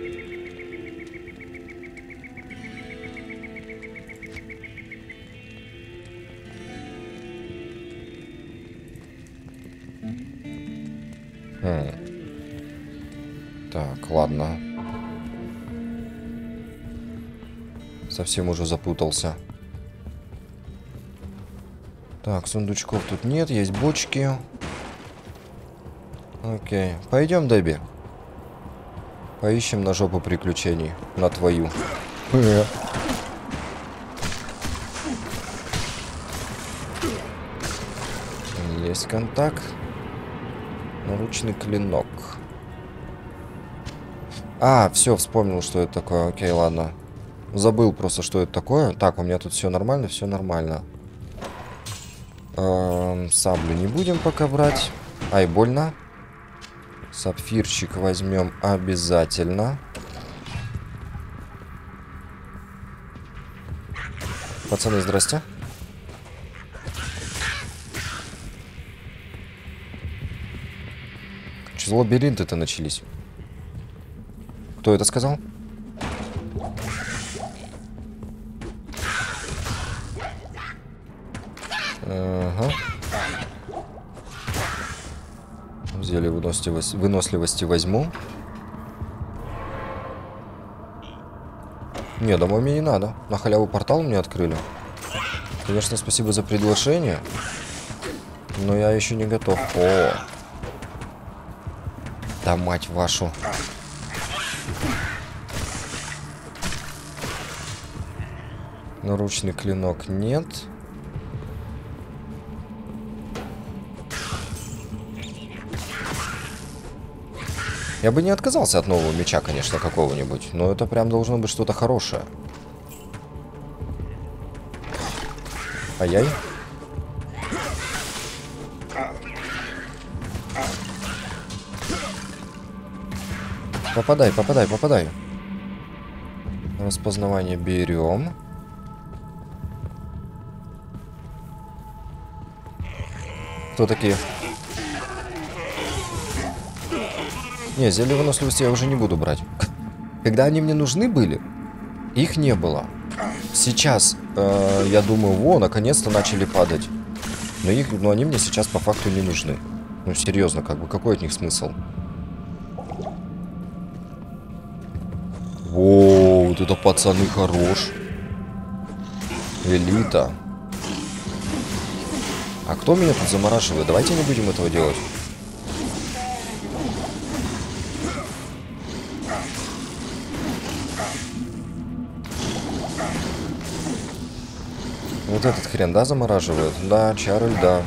Так, ладно. Совсем уже запутался. Так, сундучков тут нет, есть бочки. Окей. Пойдем, Дебби. Поищем на жопу приключений. На твою. Есть контакт. Наручный клинок. А, все, вспомнил, что это такое. Окей, ладно. Забыл просто, что это такое. Так, у меня тут все нормально, все нормально. Саблю не будем пока брать. Ай, больно. Сапфирчик возьмем обязательно. Пацаны, здрасте. Что за лабиринты-то начались? Кто это сказал? Ага. Зелье выносливости возьму. Не, домой мне не надо. На халяву портал мне открыли. Конечно, спасибо за приглашение. Но я еще не готов. О! Да мать вашу. Наручный клинок нет. Я бы не отказался от нового меча, конечно, какого-нибудь. Но это прям должно быть что-то хорошее. Ай-яй. Попадай, попадай, попадай. Распознавание берем. Кто такие? Не, зелье выносливости я уже не буду брать. Когда они мне нужны были, их не было. Сейчас, я думаю, во, наконец-то начали падать. Но они мне сейчас по факту не нужны. Ну, серьезно, как бы, какой от них смысл? Воу, вот это пацаны хорош. Элита. А кто меня тут замораживает? Давайте не будем этого делать. Вот этот хрен, да, замораживает? Да, чары льда.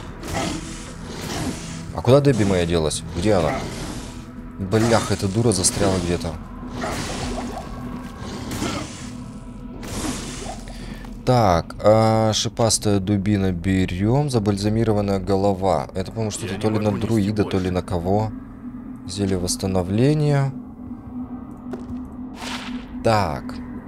А куда Дебби моя делась? Где она? Блях, эта дура застряла где-то. Так, шипастая дубина берем. Забальзамированная голова. Это, по-моему, что-то то ли на друида, то ли на кого. Зелье восстановления. Так.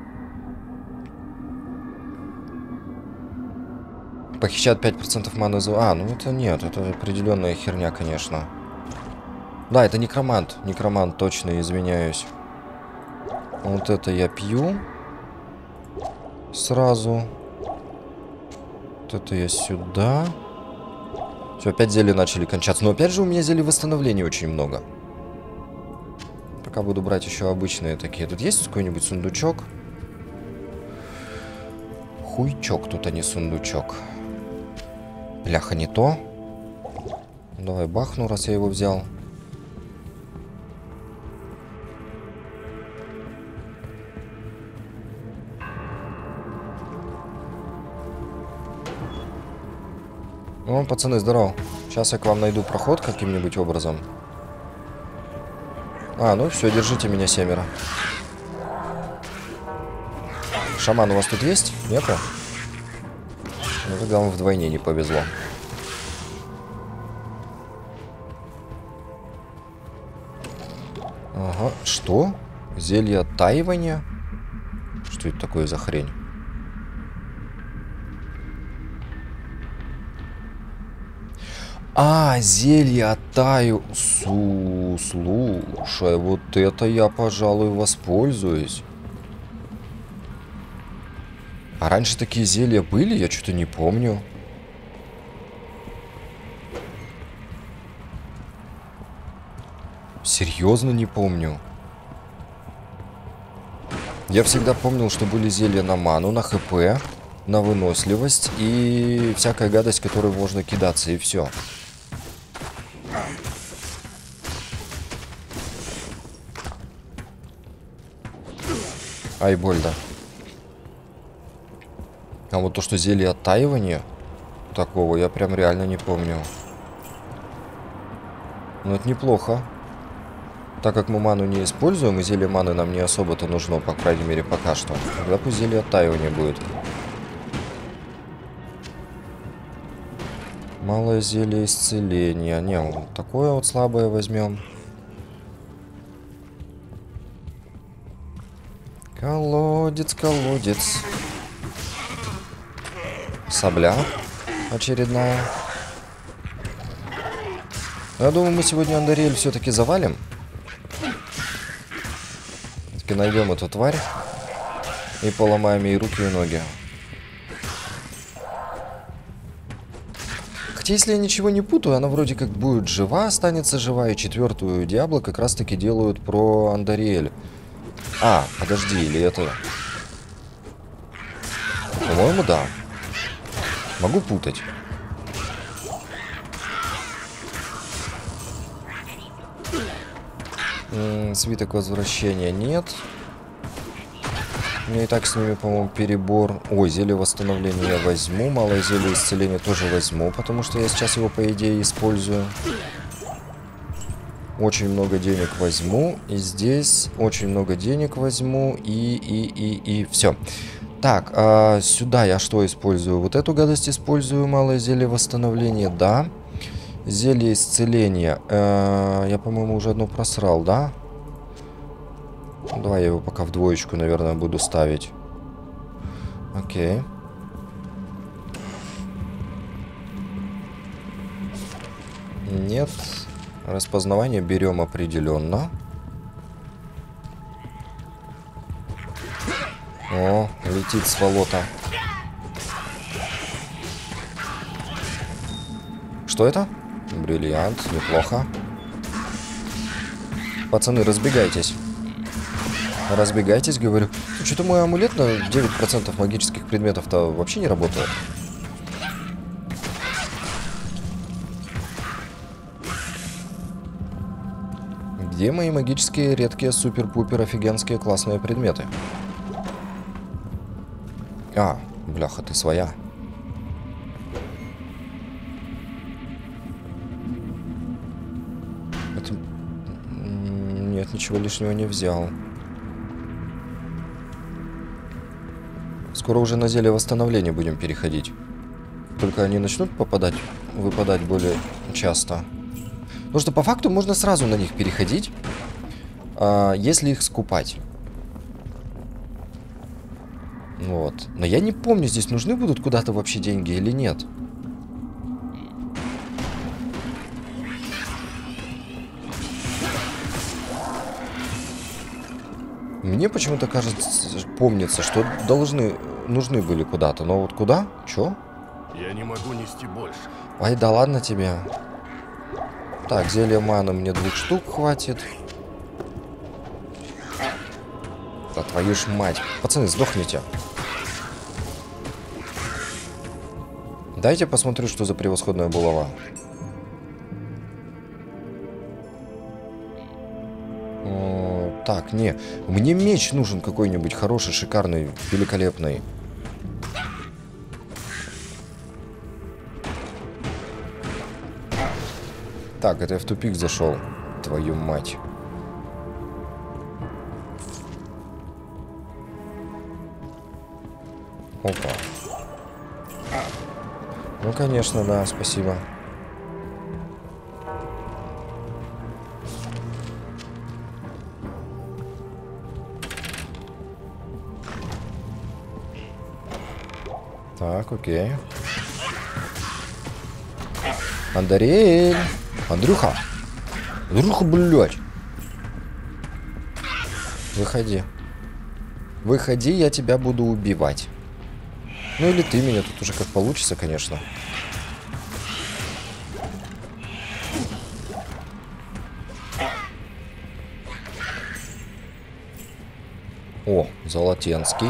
Похищает 5% маны за... А, ну это нет, это определенная херня, конечно. Да, это некромант. Некромант, точно, извиняюсь. Вот это я пью. Сразу. Вот это я сюда. Все, опять зелья начали кончаться. Но опять же у меня зелий восстановления очень много. Пока буду брать еще обычные такие. Тут есть какой-нибудь сундучок? Хуйчок тут, а не сундучок. Бляха, не то. Давай бахну, раз я его взял. Ну, пацаны, здорово. Сейчас я к вам найду проход каким-нибудь образом. А, ну все, держите меня, 7. Шаман у вас тут есть? Нету? Ну, тогда вам вдвойне не повезло. Ага, что? Зелье оттаивания? Что это такое за хрень? А, зелье оттаю. Слушай, вот это я, пожалуй, воспользуюсь. А раньше такие зелья были? Я что-то не помню. Серьезно не помню. Я всегда помнил, что были зелья на ману, на ХП, на выносливость и всякая гадость, которой можно кидаться, и все. Ай, больно. А вот то, что зелье оттаивания такого, я прям реально не помню. Но это неплохо. Так как мы ману не используем, и зелье маны нам не особо-то нужно, по крайней мере, пока что. Тогда пусть зелье оттаивания будет. Малое зелье исцеления. Не, вот такое вот слабое возьмем. Колодец, колодец. Сабля очередная. Я думаю, мы сегодня Андориэль все-таки завалим. Все-таки найдем эту тварь и поломаем ей руки и ноги. Хотя, если я ничего не путаю, она вроде как будет жива, останется жива, и четвертую Диабло как раз-таки делают про Андориэль. А, подожди, или это... По-моему, да. Могу путать. Свиток возвращения нет. Мне и так с ними, по-моему, перебор. Ой, зелье восстановления я возьму. Малое зелье исцеления тоже возьму, потому что я сейчас его, по идее, использую. Очень много денег возьму. И здесь очень много денег возьму. И все. Так, сюда я что использую? Вот эту гадость использую. Малое зелье восстановления, да. Зелье исцеления. Я, по-моему, уже одно просрал, да? Давай я его пока в двоечку, наверное, буду ставить. Окей. Нет. Распознавание берем определенно. О, летит сволота. Что это? Бриллиант, неплохо. Пацаны, разбегайтесь. Разбегайтесь, говорю. Что-то мой амулет на 9% магических предметов-то вообще не работает. Где мои магические, редкие, супер-пупер, офигенские, классные предметы? А, бляха, ты своя. Это... Нет, ничего лишнего не взял. Скоро уже на зелье восстановления будем переходить. Только они начнут выпадать более часто. Потому что по факту можно сразу на них переходить, если их скупать. Вот. Но я не помню, здесь нужны будут куда-то вообще деньги или нет. Мне почему-то кажется, помнится, что нужны были куда-то. Но вот куда? Чё? Я не могу нести больше. Ай, да ладно тебе. Так, зелье маны мне 2 штук хватит. Да твою ж мать. Пацаны, сдохните. Дайте посмотрю, что за превосходная булава. Так, не. Мне меч нужен какой-нибудь хороший, шикарный, великолепный. Так, это я в тупик зашел. Твою мать. Опа. Ну, конечно, да, спасибо. Так, окей. Андрей! Андрюха! Андрюха, блядь! Выходи. Выходи, я тебя буду убивать. Ну или ты меня, тут уже как получится, конечно. О, Золотенский.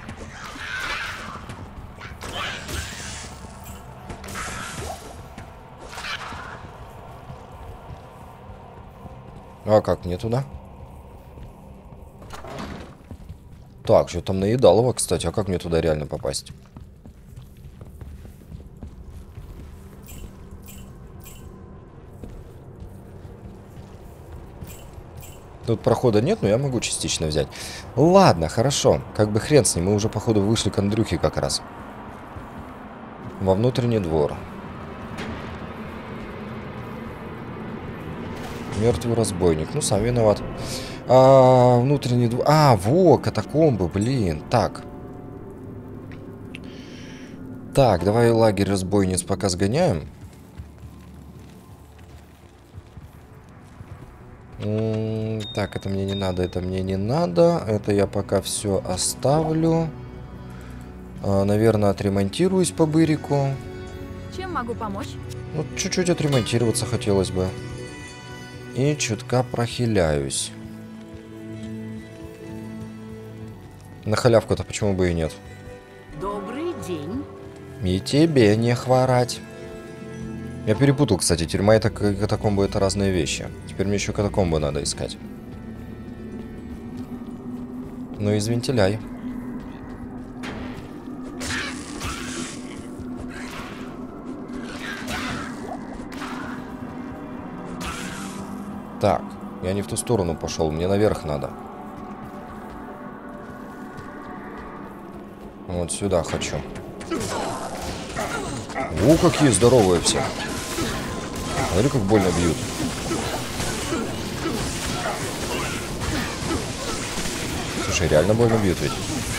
А как мне туда? Так, что там наедалово, кстати. А как мне туда реально попасть? Тут прохода нет, но я могу частично взять. Ладно, хорошо. Как бы хрен с ним. Мы уже, походу, вышли к Андрюхе как раз. Во внутренний двор. Мертвый разбойник. Ну, сам виноват. Внутренний двор. Во, катакомбы, блин. Так. Так, давай лагерь разбойниц пока сгоняем. Так, это мне не надо, это мне не надо. Это я пока все оставлю. Наверное, отремонтируюсь по бырику. Чем могу помочь? Ну, чуть-чуть отремонтироваться хотелось бы. И чутка прохиляюсь. На халявку-то почему бы и нет? Добрый день. И тебе не хворать. Я перепутал, кстати, тюрьма и катакомбы — это разные вещи. Теперь мне еще катакомбы надо искать. Ну, извентиляй. Так, я не в ту сторону пошел, мне наверх надо. Вот сюда хочу. О, какие здоровые все. Смотри, как больно бьют. Слушай, реально больно бьют ведь.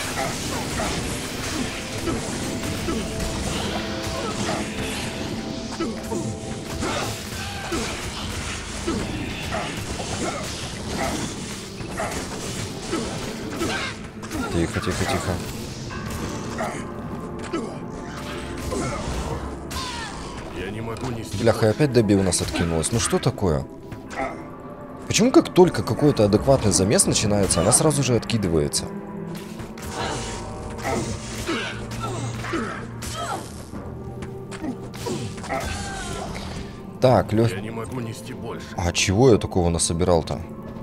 Тихо, тихо, тихо. Я не могу нести. Бляха, опять Добби у нас откинулась. Ну что такое? Почему как только какой-то адекватный замес начинается, она сразу же откидывается? Так, Я не могу нести больше. А чего я такого насобирал-то?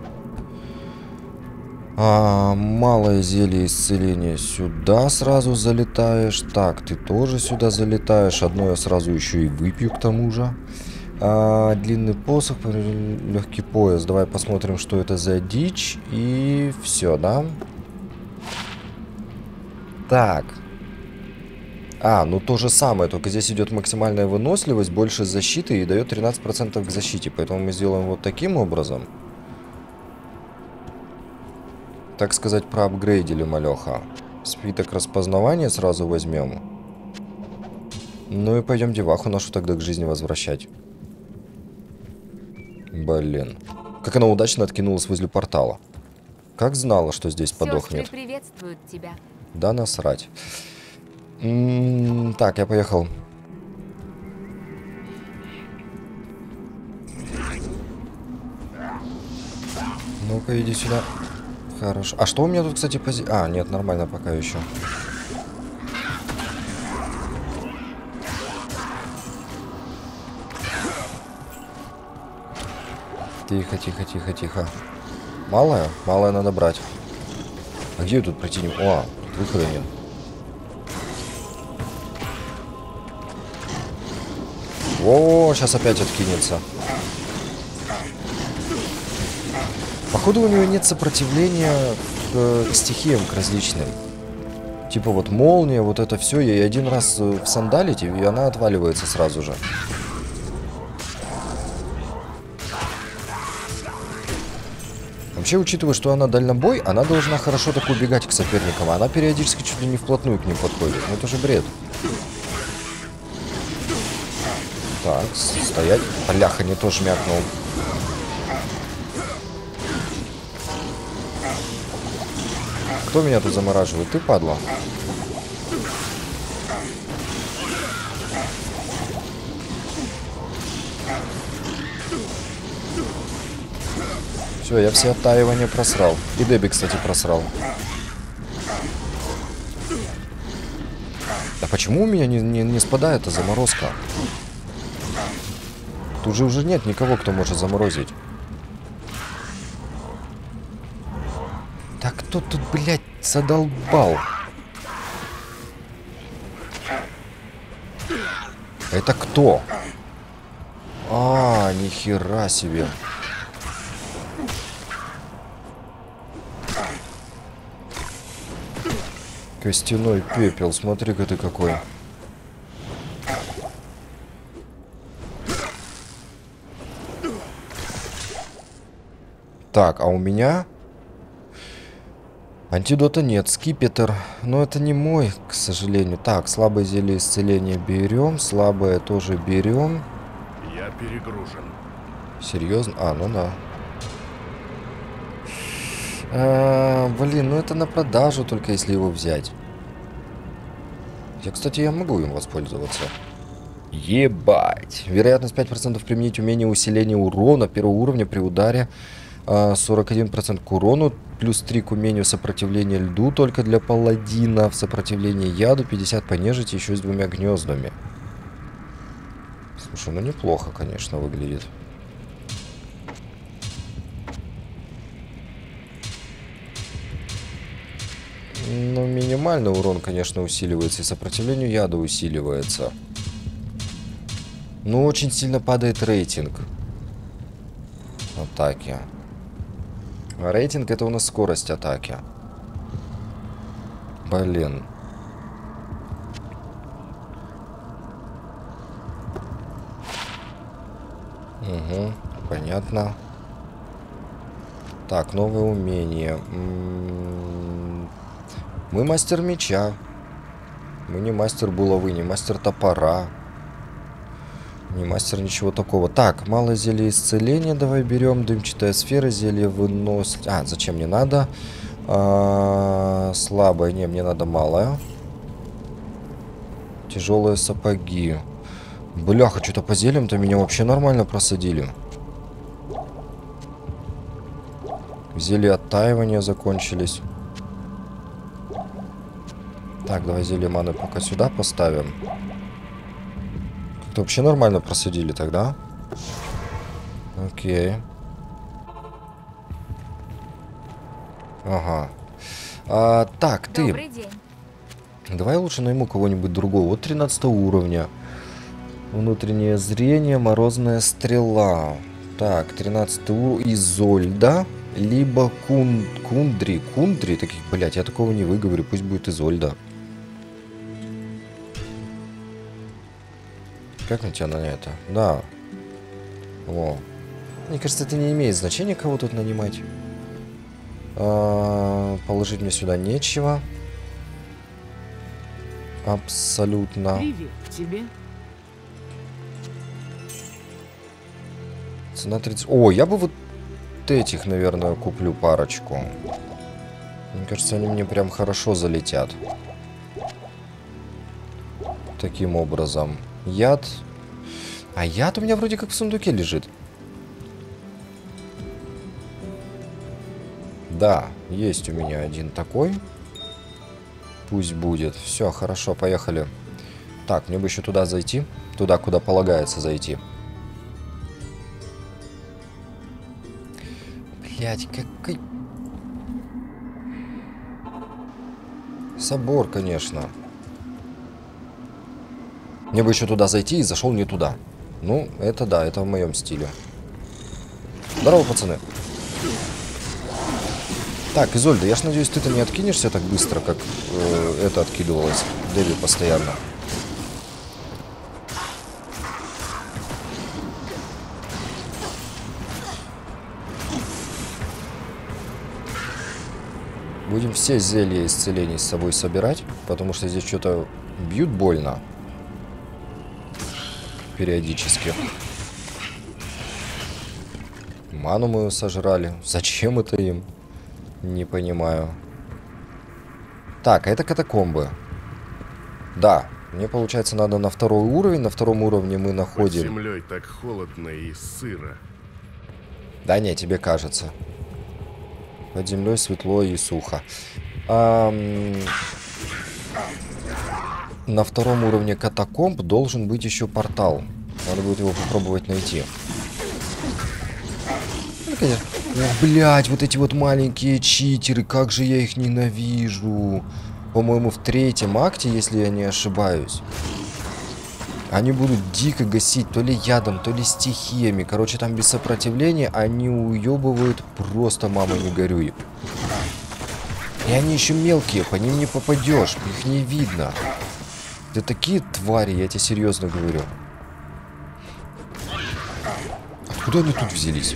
Малое зелье исцеления. Сюда сразу залетаешь. Так, ты тоже сюда залетаешь. Одно я сразу еще и выпью к тому же. Длинный посох, легкий пояс. Давай посмотрим, что это за дичь. И все, да? Так. Ну то же самое, только здесь идет максимальная выносливость, больше защиты и дает 13% к защите. Поэтому мы сделаем вот таким образом. Так сказать, проапгрейдили малеха. Свиток распознавания сразу возьмем. Ну и пойдем деваху нашу тогда к жизни возвращать. Блин. Как она удачно откинулась возле портала. Как знала, что здесь подохнет. Сестры приветствуют тебя. Да насрать. Так, я поехал. Ну-ка, иди сюда. Хорошо. А что у меня тут, кстати, нет, нормально пока еще. Тихо, тихо, тихо, тихо. Малая? Малая надо брать. А где я тут пройти не... О, тут выхода нет. О, сейчас опять откинется. Походу, у него нет сопротивления к стихиям, к различным. Типа вот молния, вот это все. Ей один раз всандалить, и она отваливается сразу же. Вообще, учитывая, что она дальнобой, она должна хорошо так убегать к соперникам. Она периодически чуть ли не вплотную к ним подходит. Ну это же бред. Так, стоять. Бляха, не то жмякнул. Кто меня тут замораживает? Ты, падла? Все, я все оттаивания просрал. И Дебби, кстати, просрал. А почему у меня не спадает эта заморозка? Тут же уже нет никого, кто может заморозить. Да кто тут, блядь, задолбал? Это кто? А, нихера себе. Костяной пепел, смотри-ка ты какой. Так, а у меня антидота нет, скипетр. Но это не мой, к сожалению. Так, слабое зелье исцеления берем. Слабое тоже берем. Я перегружен. Серьезно? А, ну да. Блин, ну это на продажу, только если его взять. Кстати, я могу им воспользоваться. Ебать. Вероятность 5% применить умение усиления урона первого уровня при ударе. 41% к урону. Плюс 3 к умению сопротивления льду только для паладина. В сопротивлении яду 50 по нежити еще с 2 гнездами. Слушай, ну неплохо, конечно, выглядит. Ну, минимальный урон, конечно, усиливается. И сопротивлению яда усиливается. Но очень сильно падает рейтинг атаки. А рейтинг — это у нас скорость атаки. Блин. Угу, понятно. Так, новое умение. Мы мастер меча. Мы не мастер булавы, не мастер топора. Не мастер ничего такого. Так, малое зелье исцеления давай берем. Дымчатая сфера, зелье выносит. А, зачем мне надо? Слабое, не, мне надо малое. Тяжелые сапоги. Бляха, что-то по зельям-то меня вообще нормально просадили. Зелья оттаивания закончились. Так, давай зелье маны пока сюда поставим. Как-то вообще нормально просадили тогда. Окей. Ага. Так, ты. Добрый день. Давай лучше найму кого-нибудь другого. Вот 13 уровня. Внутреннее зрение, морозная стрела. Так, 13 уровень. Изольда. Либо Кундри. Кундри? Таких, блядь, я такого не выговорю. Пусть будет Изольда. Как на тебя на это? Да. Во. Мне кажется, это не имеет значения, кого тут нанимать. Положить мне сюда нечего. Абсолютно. Привет тебе. Цена 30. О, я бы вот этих, наверное, куплю парочку. Мне кажется, они мне прям хорошо залетят. Таким образом. Яд. А яд у меня вроде как в сундуке лежит. Да, есть у меня один такой. Пусть будет. Все, хорошо, поехали. Так, мне бы еще туда зайти. Туда, куда полагается зайти. Блять, какой... Собор, конечно. Мне бы еще туда зайти и зашел не туда. Ну, это да, это в моем стиле. Здорово, пацаны. Так, Изольда, я ж надеюсь, ты-то не откинешься так быстро, как это откидывалось. Дебби постоянно. Будем все зелья исцелений с собой собирать, потому что здесь что-то бьют больно. периодически. Ману мы сожрали. Зачем это им? Не понимаю. Так, а это катакомбы. Да, мне, получается, надо на второй уровень. На втором уровне мы находим... Под землей так холодно и сыро. Да не, тебе кажется. Под землей светло и сухо. На втором уровне катакомб должен быть еще портал. Надо будет его попробовать найти. Ну, конечно. Блять, вот эти вот маленькие читеры, как же я их ненавижу. По-моему, в третьем акте, если я не ошибаюсь. Они будут дико гасить то ли ядом, то ли стихиями. Короче, там без сопротивления они уебывают просто, мама, не горюй. И они еще мелкие, по ним не попадешь, их не видно. Это такие твари, я тебе серьезно говорю. Откуда они тут взялись?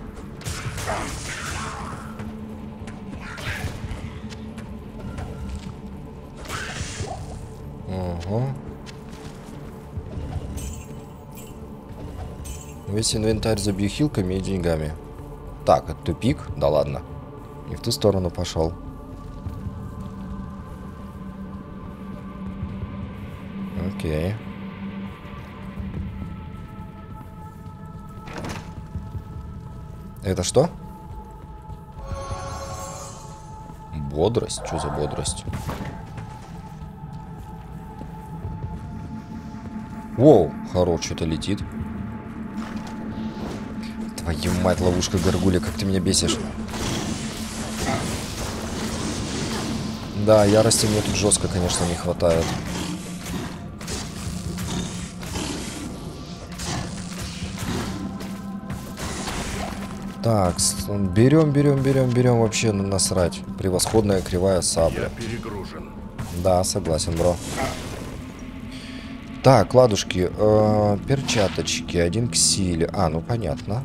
Ага. Весь инвентарь забью хилками и деньгами. Так, это тупик? Да ладно. Не в ту сторону пошел. Окей. Это что? Бодрость? Что за бодрость? Воу, хорош, что-то летит. Твою мать, ловушка горгулья, как ты меня бесишь. Да, ярости мне тут жестко, конечно, не хватает. Так, берем вообще насрать. Превосходная кривая сабля. Я перегружен. Да, согласен, бро. Так, ладушки, перчаточки, 1 к силе. А, ну понятно.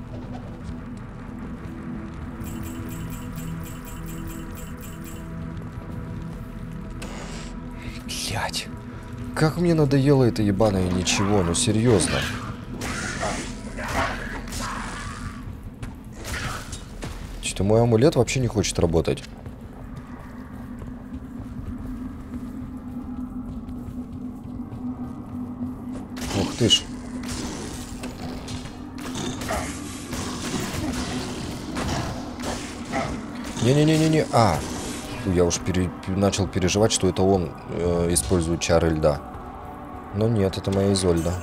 Блять. Как мне надоело это ебаное ничего, ну серьезно. Что-то мой амулет вообще не хочет работать. Ух ты ж. Не-не-не-не-не. А. Я уж начал переживать, что это он использует чары льда. Но нет, это моя Изольда.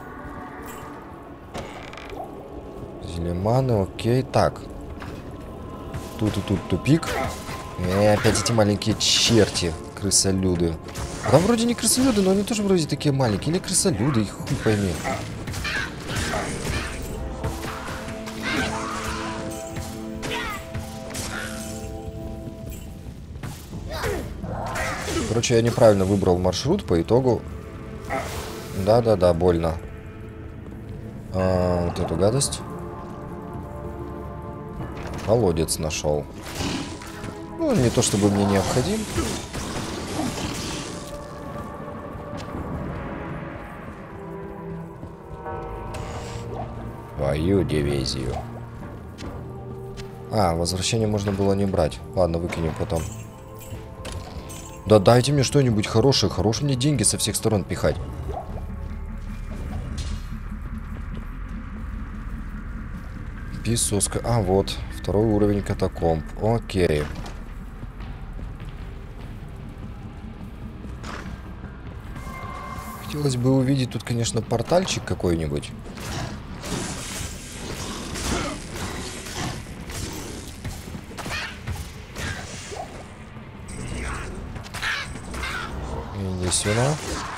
Зелеманы, окей. Так. Тут и тут тупик. Опять эти маленькие черти. Крысолюды. Там вроде не крысолюды, но они тоже вроде такие маленькие. Или крысолюды, их хуй пойми. Короче, я неправильно выбрал маршрут по итогу. Да-да-да, больно. Вот эту гадость. Колодец нашел. Ну, не то чтобы мне необходим. Твою дивизию. А, возвращение можно было не брать. Ладно, выкинем потом. Да дайте мне что-нибудь хорошее. Хорош мне деньги со всех сторон пихать. Песоска. А, вот. Второй уровень катакомб. Окей. Хотелось бы увидеть тут, конечно, портальчик какой-нибудь. Иди сюда.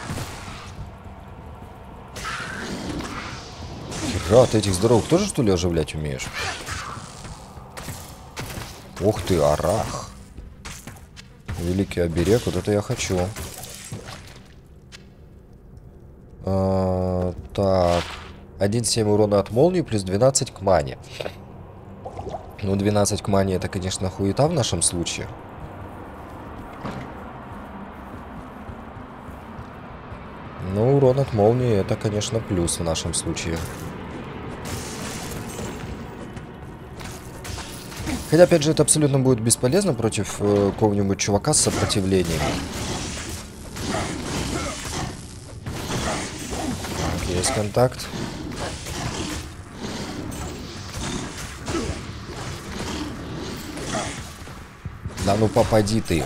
Хера, ты этих здоровых тоже, что ли, оживлять умеешь? Ух ты, арах. Великий оберег, вот это я хочу. Так. 1,7 урона от молнии плюс 12 к мане. Ну, 12 к мане это, конечно, хуета в нашем случае. Ну, урон от молнии это, конечно, плюс в нашем случае. Хотя, опять же, это абсолютно будет бесполезно против какого-нибудь чувака с сопротивлением. Так, есть контакт. Да ну попади ты.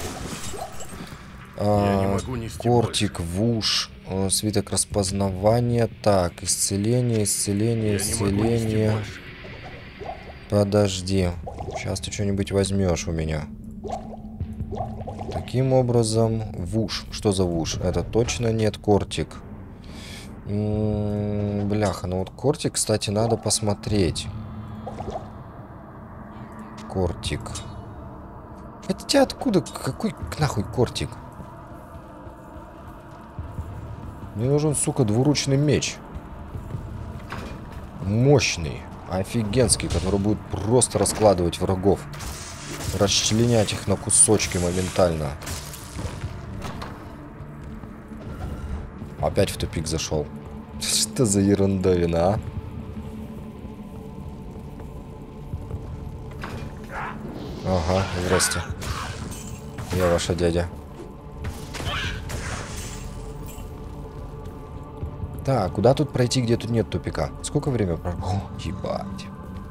Кортик, вуш, свиток распознавания. Так, исцеление, исцеление, исцеление. Подожди. Сейчас ты что-нибудь возьмешь у меня. Таким образом, вуш. Что за вуш? Это точно нет кортик. Бляха, ну вот кортик, кстати, надо посмотреть. Кортик. Хотя откуда? Какой нахуй кортик? Мне нужен, сука, двуручный меч. Мощный. Офигенский, который будет просто раскладывать врагов. Расчленять их на кусочки моментально. Опять в тупик зашел. Что за ерундовина, а? Ага, здрасте. Я ваша дядя. Так, куда тут пройти, где тут нет тупика? Сколько времени прошло? Ебать.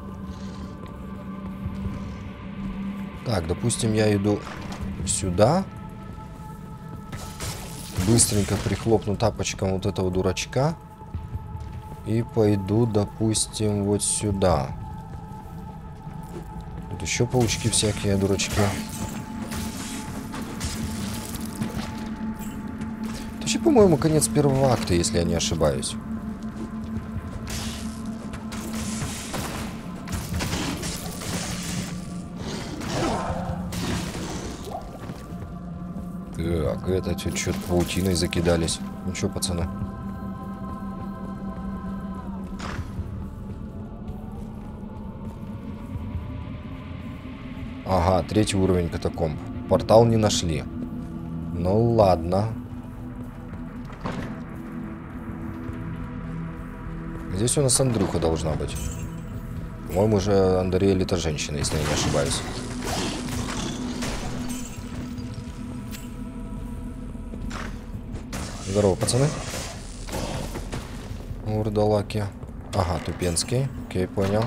Так, допустим, я иду сюда. Быстренько прихлопну тапочком вот этого дурачка. И пойду, допустим, вот сюда. Тут еще паучки всякие, дурачки. Это вообще, по-моему, конец первого акта, если я не ошибаюсь. Так, это что-то паутиной закидались. Ну что, пацаны? Ага, 3-й уровень катакомб. Портал не нашли. Ну ладно. Здесь у нас Андрюха должна быть. По-моему, же Андреэль это женщина, если я не ошибаюсь. Здорово, пацаны. Урдалаки. Ага, Тупенский. Окей, понял.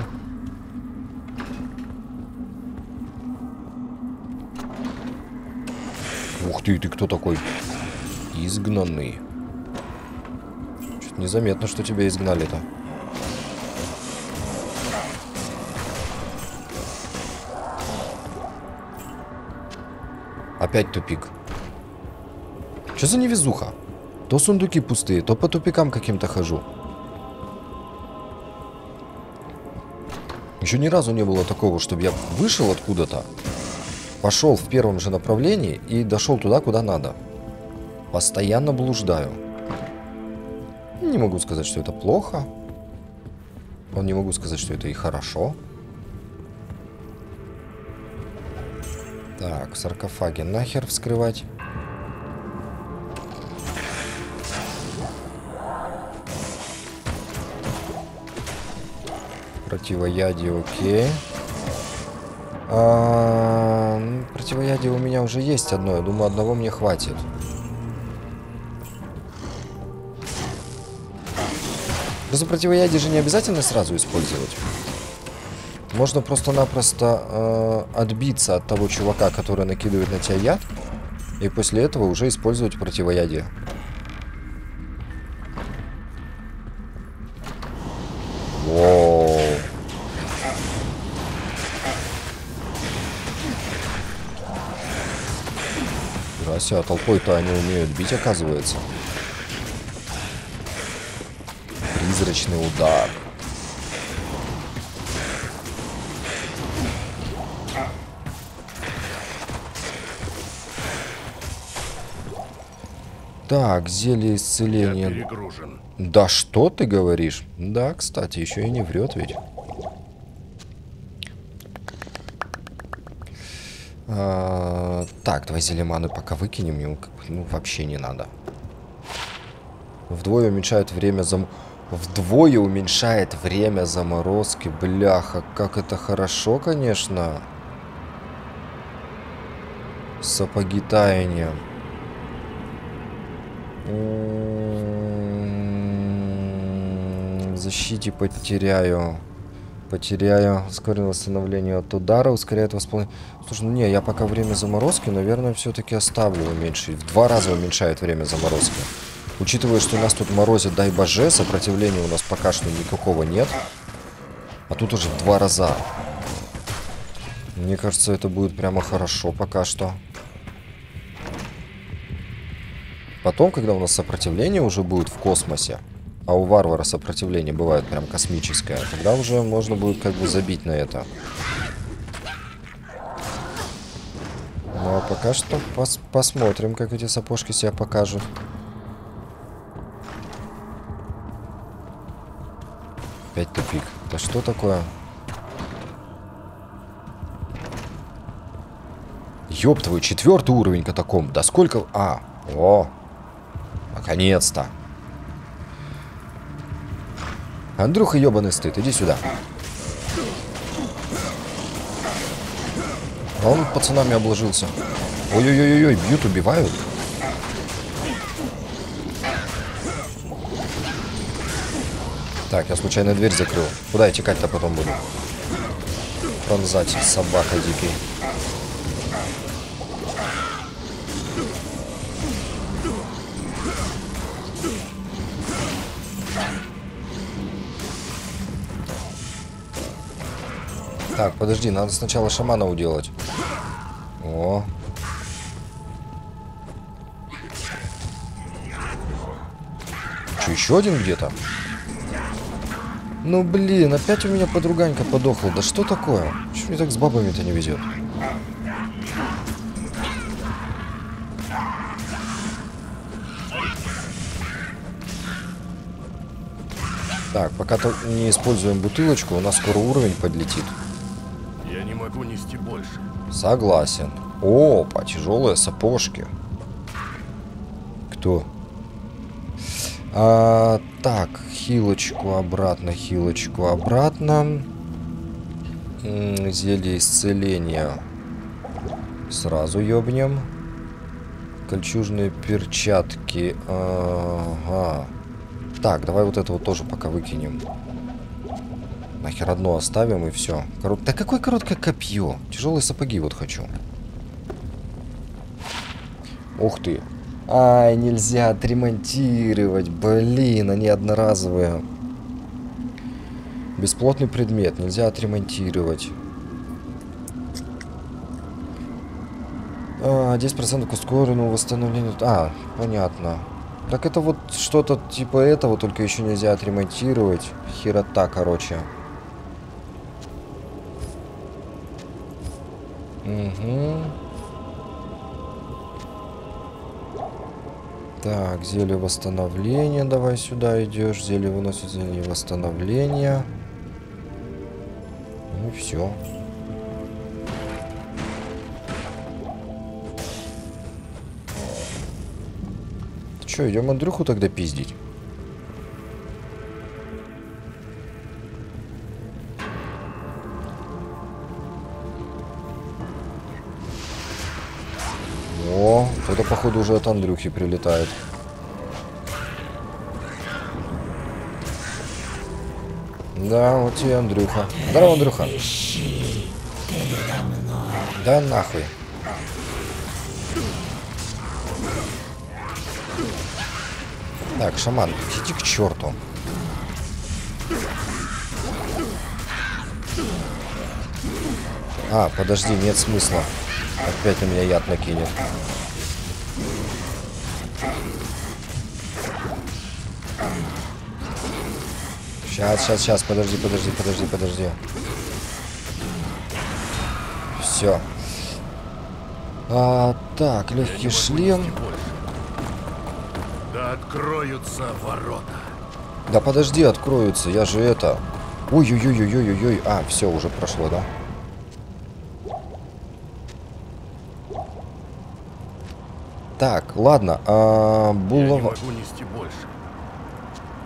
Ух ты кто такой? Изгнанный. Что-то незаметно, что тебя изгнали-то. Опять тупик. Что за невезуха? То сундуки пустые, то по тупикам каким-то хожу. Еще ни разу не было такого, чтобы я вышел откуда-то, пошел в первом же направлении и дошел туда, куда надо. Постоянно блуждаю. Не могу сказать, что это плохо. Но не могу сказать, что это и хорошо. Так, саркофаги нахер вскрывать. Противоядие, окей. Противоядие у меня уже есть одно. Я думаю, одного мне хватит. За противоядие же не обязательно сразу использовать. Можно просто-напросто отбиться от того чувака, который накидывает на тебя яд. И после этого уже использовать противоядие. Воу. А толпой-то они умеют бить, оказывается. Призрачный удар. Так, зелье исцеления. Я перегружен. Да что ты говоришь? Да, кстати, еще и не врет ведь. Так, давай зелье маны пока выкинем, ему ну, вообще не надо. Вдвое уменьшает время заморозки. Бляха, как это хорошо, конечно. Сапоги таяния. В защите потеряю. Ускоренное восстановление от удара. Ускоряет восполнение. Слушай, ну не, я пока время заморозки, наверное, все-таки оставлю уменьшить. В 2 раза уменьшает время заморозки. Учитывая, что у нас тут морозит, дай боже, сопротивления у нас пока что никакого нет. А тут уже в 2 раза. Мне кажется, это будет прямо хорошо пока что. Потом, когда у нас сопротивление уже будет в космосе, а у варвара сопротивление бывает прям космическое, тогда уже можно будет как бы забить на это. Ну а пока что посмотрим, как эти сапожки себя покажут. Опять тупик. Да что такое? Ёб твой, 4-й уровень катакомб. Да сколько... О! Наконец-то. Андрюха, ёбаный стыд, иди сюда. А он пацанами обложился. Ой-ой-ой-ой, бьют, убивают. Так, я случайно дверь закрыл. Куда я текать-то потом буду? Пронзать, собака дикий. Так, подожди, надо сначала шамана уделать. О. Что, еще один где-то? Ну, блин, опять у меня подруганька подохла. Да что такое? Чего мне так с бабами-то не везет? Так, пока-то не используем бутылочку, у нас скоро уровень подлетит. Я не могу нести больше. Согласен. Опа, тяжелые сапожки. Кто? Так, хилочку обратно, хилочку обратно. Зелье исцеления. Сразу ёбнем. Кольчужные перчатки. Ага. Так, давай вот это вот тоже пока выкинем. Нахер одно оставим и все. Да какое короткое копье? Тяжелые сапоги вот хочу. Ух ты. Ай, нельзя отремонтировать. Блин, они одноразовые. Бесплотный предмет. Нельзя отремонтировать. 10% к ускоренному восстановлению. Понятно. Так это вот что-то типа этого, только еще нельзя отремонтировать. Херота, короче. Угу. Так, зелье восстановления. Давай сюда идешь. Зелье выносит зелье восстановления. Ну и все. Че, идем Андрюху тогда пиздить? О, это походу уже от Андрюхи прилетает. Да, вот тебе Андрюха. Здорово, Андрюха. Да нахуй. Так, шаман, иди к черту. Подожди, нет смысла. Опять на меня яд накинет. Сейчас, подожди. Все. Так, легкий шлем. Да откроются ворота. Да подожди, откроются, я же это... Ой-ой-ой-ой-ой-ой. Все, уже прошло, да? Так, ладно. Булава... Я не могу нести больше.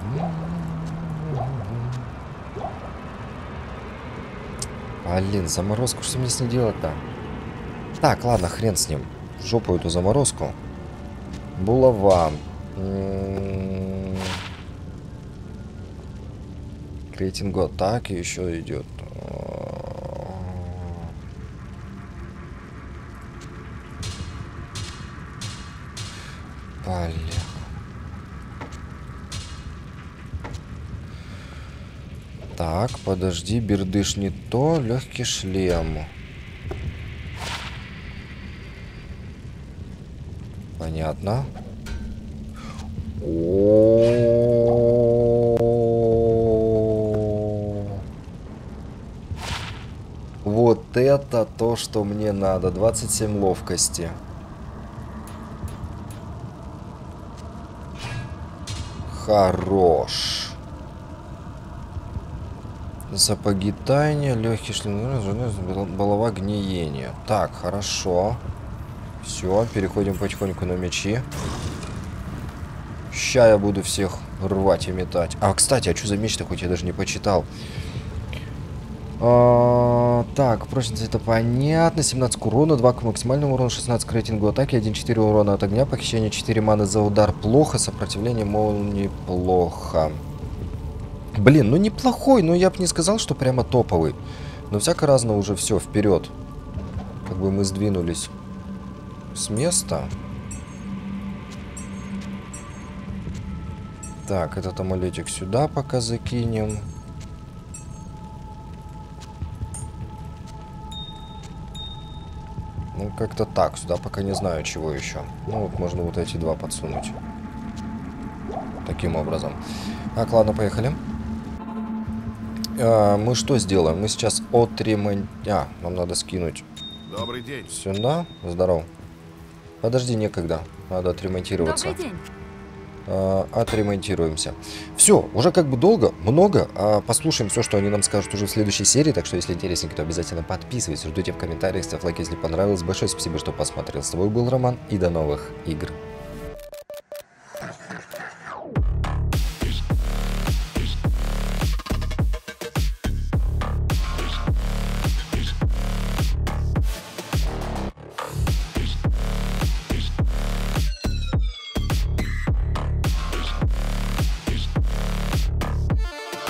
Блин, заморозку, что мне с ней делать-то? Так, ладно, хрен с ним. В жопу эту заморозку. Булава. Рейтингу атаки еще идет. Блин. Так, подожди, бердыш не то, легкий шлем. Понятно. Вот это то, что мне надо. 27 ловкости. Хорош. Сапоги тайня, легкий шлем, голова гниения. Так, хорошо. Все, переходим потихоньку на мечи. Ща я буду всех рвать и метать. А, кстати, а что за меч-то, хоть я даже не почитал. Так, прочность это понятно. 17 урона, 2 к максимальному урону, 16 к рейтингу атаки, 1-4 урона от огня, похищение 4 маны за удар плохо, сопротивление молнии плохо. Блин, ну неплохой, но я бы не сказал, что прямо топовый. Но всяко-разно уже все, вперед. Как бы мы сдвинулись с места. Так, этот амулетик сюда пока закинем. Ну, как-то так. Сюда пока не знаю, чего еще. Ну, вот можно вот эти два подсунуть. Таким образом. Так, ладно, поехали. Мы что сделаем? Мы сейчас отремонтируем... нам надо скинуть. Добрый день. Сюда. Здорово. Подожди, некогда. Надо отремонтироваться. Добрый день. Отремонтируемся. Все, уже как бы долго, много. Послушаем все, что они нам скажут уже в следующей серии. Так что, если интересненько, то обязательно подписывайтесь, ждите в комментариях, ставь лайк, если понравилось. Большое спасибо, что посмотрел. С тобой был Роман, и до новых игр.